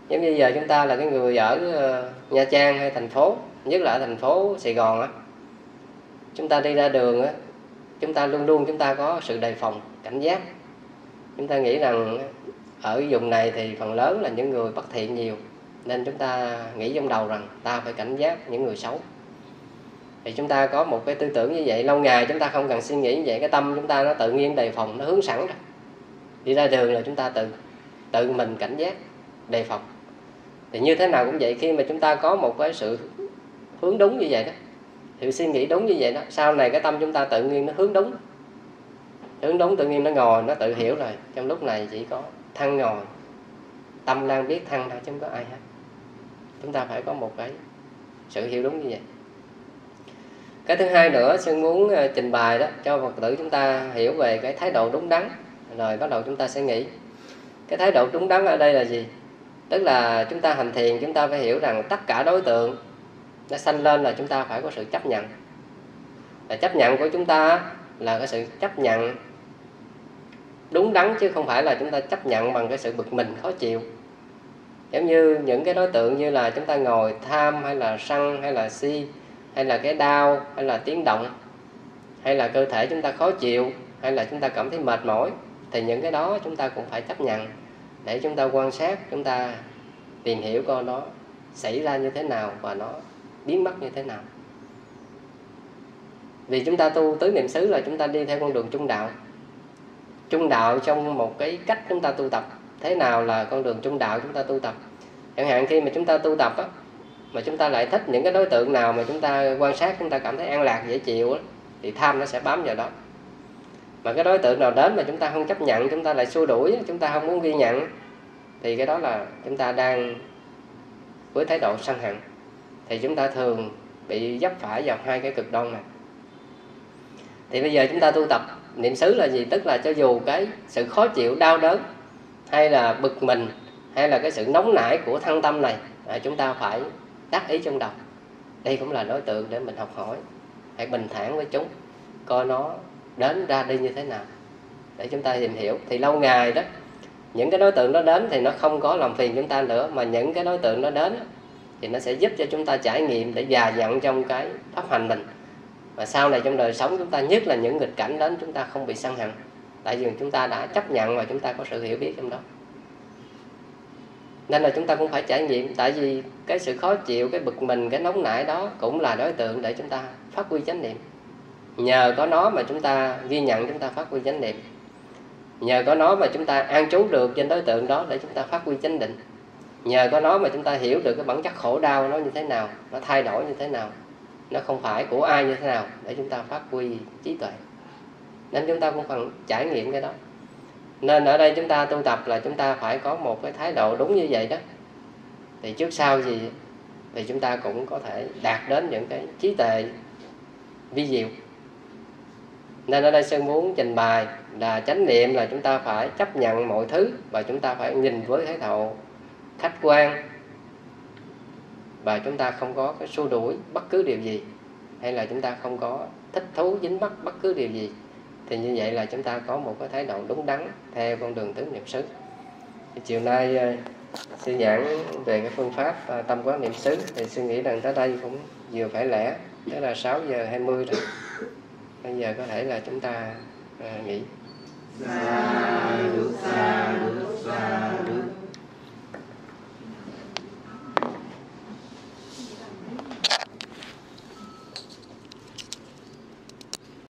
Giống như giờ chúng ta là cái người ở Nha Trang hay thành phố, nhất là ở thành phố Sài Gòn á, chúng ta đi ra đường á, chúng ta luôn luôn chúng ta có sự đề phòng, cảnh giác. Chúng ta nghĩ rằng ở vùng này thì phần lớn là những người bất thiện nhiều, nên chúng ta nghĩ trong đầu rằng ta phải cảnh giác những người xấu. Thì chúng ta có một cái tư tưởng như vậy, lâu ngày chúng ta không cần suy nghĩ như vậy, cái tâm chúng ta nó tự nhiên đề phòng, nó hướng sẵn rồi. Đi ra đường là chúng ta tự mình cảnh giác, đề phòng. Thì như thế nào cũng vậy, khi mà chúng ta có một cái sự hướng đúng như vậy đó, sự suy nghĩ đúng như vậy đó, sau này cái tâm chúng ta tự nhiên nó hướng đúng. Hướng đúng tự nhiên nó ngồi, nó tự hiểu rồi, trong lúc này chỉ có thân ngồi, tâm đang biết thân thôi chứ không có ai hết. Chúng ta phải có một cái sự hiểu đúng như vậy. Cái thứ hai nữa, Sư muốn trình bày đó cho Phật tử chúng ta hiểu về cái thái độ đúng đắn, rồi bắt đầu chúng ta sẽ nghĩ. Cái thái độ đúng đắn ở đây là gì? Tức là chúng ta hành thiền, chúng ta phải hiểu rằng tất cả đối tượng nó sanh lên là chúng ta phải có sự chấp nhận. Và chấp nhận của chúng ta là cái sự chấp nhận đúng đắn, chứ không phải là chúng ta chấp nhận bằng cái sự bực mình, khó chịu. Giống như những cái đối tượng như là chúng ta ngồi tham, hay là sân, hay là si, hay là cái đau, hay là tiếng động, hay là cơ thể chúng ta khó chịu, hay là chúng ta cảm thấy mệt mỏi, thì những cái đó chúng ta cũng phải chấp nhận để chúng ta quan sát, chúng ta tìm hiểu coi nó xảy ra như thế nào và nó biến mất như thế nào. Vì chúng ta tu tứ niệm xứ là chúng ta đi theo con đường trung đạo. Trung đạo trong một cái cách chúng ta tu tập. Thế nào là con đường trung đạo chúng ta tu tập? Chẳng hạn khi mà chúng ta tu tập á, mà chúng ta lại thích những cái đối tượng nào mà chúng ta quan sát chúng ta cảm thấy an lạc, dễ chịu á, thì tham nó sẽ bám vào đó. Mà cái đối tượng nào đến mà chúng ta không chấp nhận, chúng ta lại xua đuổi, chúng ta không muốn ghi nhận, thì cái đó là chúng ta đang với thái độ sân hận. Thì chúng ta thường bị dấp phải vào hai cái cực đoan này. Thì bây giờ chúng ta tu tập niệm xứ là gì? Tức là cho dù cái sự khó chịu, đau đớn, hay là bực mình, hay là cái sự nóng nảy của thân tâm này, chúng ta phải đắc ý trong đầu. Đây cũng là đối tượng để mình học hỏi. Hãy bình thản với chúng, coi nó đến ra đi như thế nào, để chúng ta tìm hiểu. Thì lâu ngày đó, những cái đối tượng đó đến thì nó không có làm phiền chúng ta nữa, mà những cái đối tượng đó đến thì nó sẽ giúp cho chúng ta trải nghiệm để già dặn trong cái pháp hành mình. Và sau này trong đời sống chúng ta, nhất là những nghịch cảnh đến, chúng ta không bị sân hận, tại vì chúng ta đã chấp nhận và chúng ta có sự hiểu biết trong đó. Nên là chúng ta cũng phải trải nghiệm. Tại vì cái sự khó chịu, cái bực mình, cái nóng nảy đó cũng là đối tượng để chúng ta phát huy chánh niệm. Nhờ có nó mà chúng ta ghi nhận, chúng ta phát huy chánh niệm. Nhờ có nó mà chúng ta an trú được trên đối tượng đó để chúng ta phát huy chánh định. Nhờ có nó mà chúng ta hiểu được cái bản chất khổ đau nó như thế nào, nó thay đổi như thế nào, nó không phải của ai như thế nào, để chúng ta phát huy trí tuệ. Nên chúng ta cũng cần trải nghiệm cái đó. Nên ở đây chúng ta tu tập là chúng ta phải có một cái thái độ đúng như vậy đó. Thì trước sau gì thì chúng ta cũng có thể đạt đến những cái trí tuệ vi diệu. Nên ở đây Sư muốn trình bày là chánh niệm là chúng ta phải chấp nhận mọi thứ, và chúng ta phải nhìn với thái độ khách quan, và chúng ta không có cái xua đuổi bất cứ điều gì, hay là chúng ta không có thích thú dính mắc bất cứ điều gì. Thì như vậy là chúng ta có một cái thái độ đúng đắn theo con đường tứ niệm xứ. Thì chiều nay Sư giảng về cái phương pháp tâm quán niệm xứ, thì Sư nghĩ rằng tới đây cũng vừa phải lẽ, tức là 6:20 rồi. Bây giờ có thể là chúng ta nghỉ. Sa đu sa đu sa đu.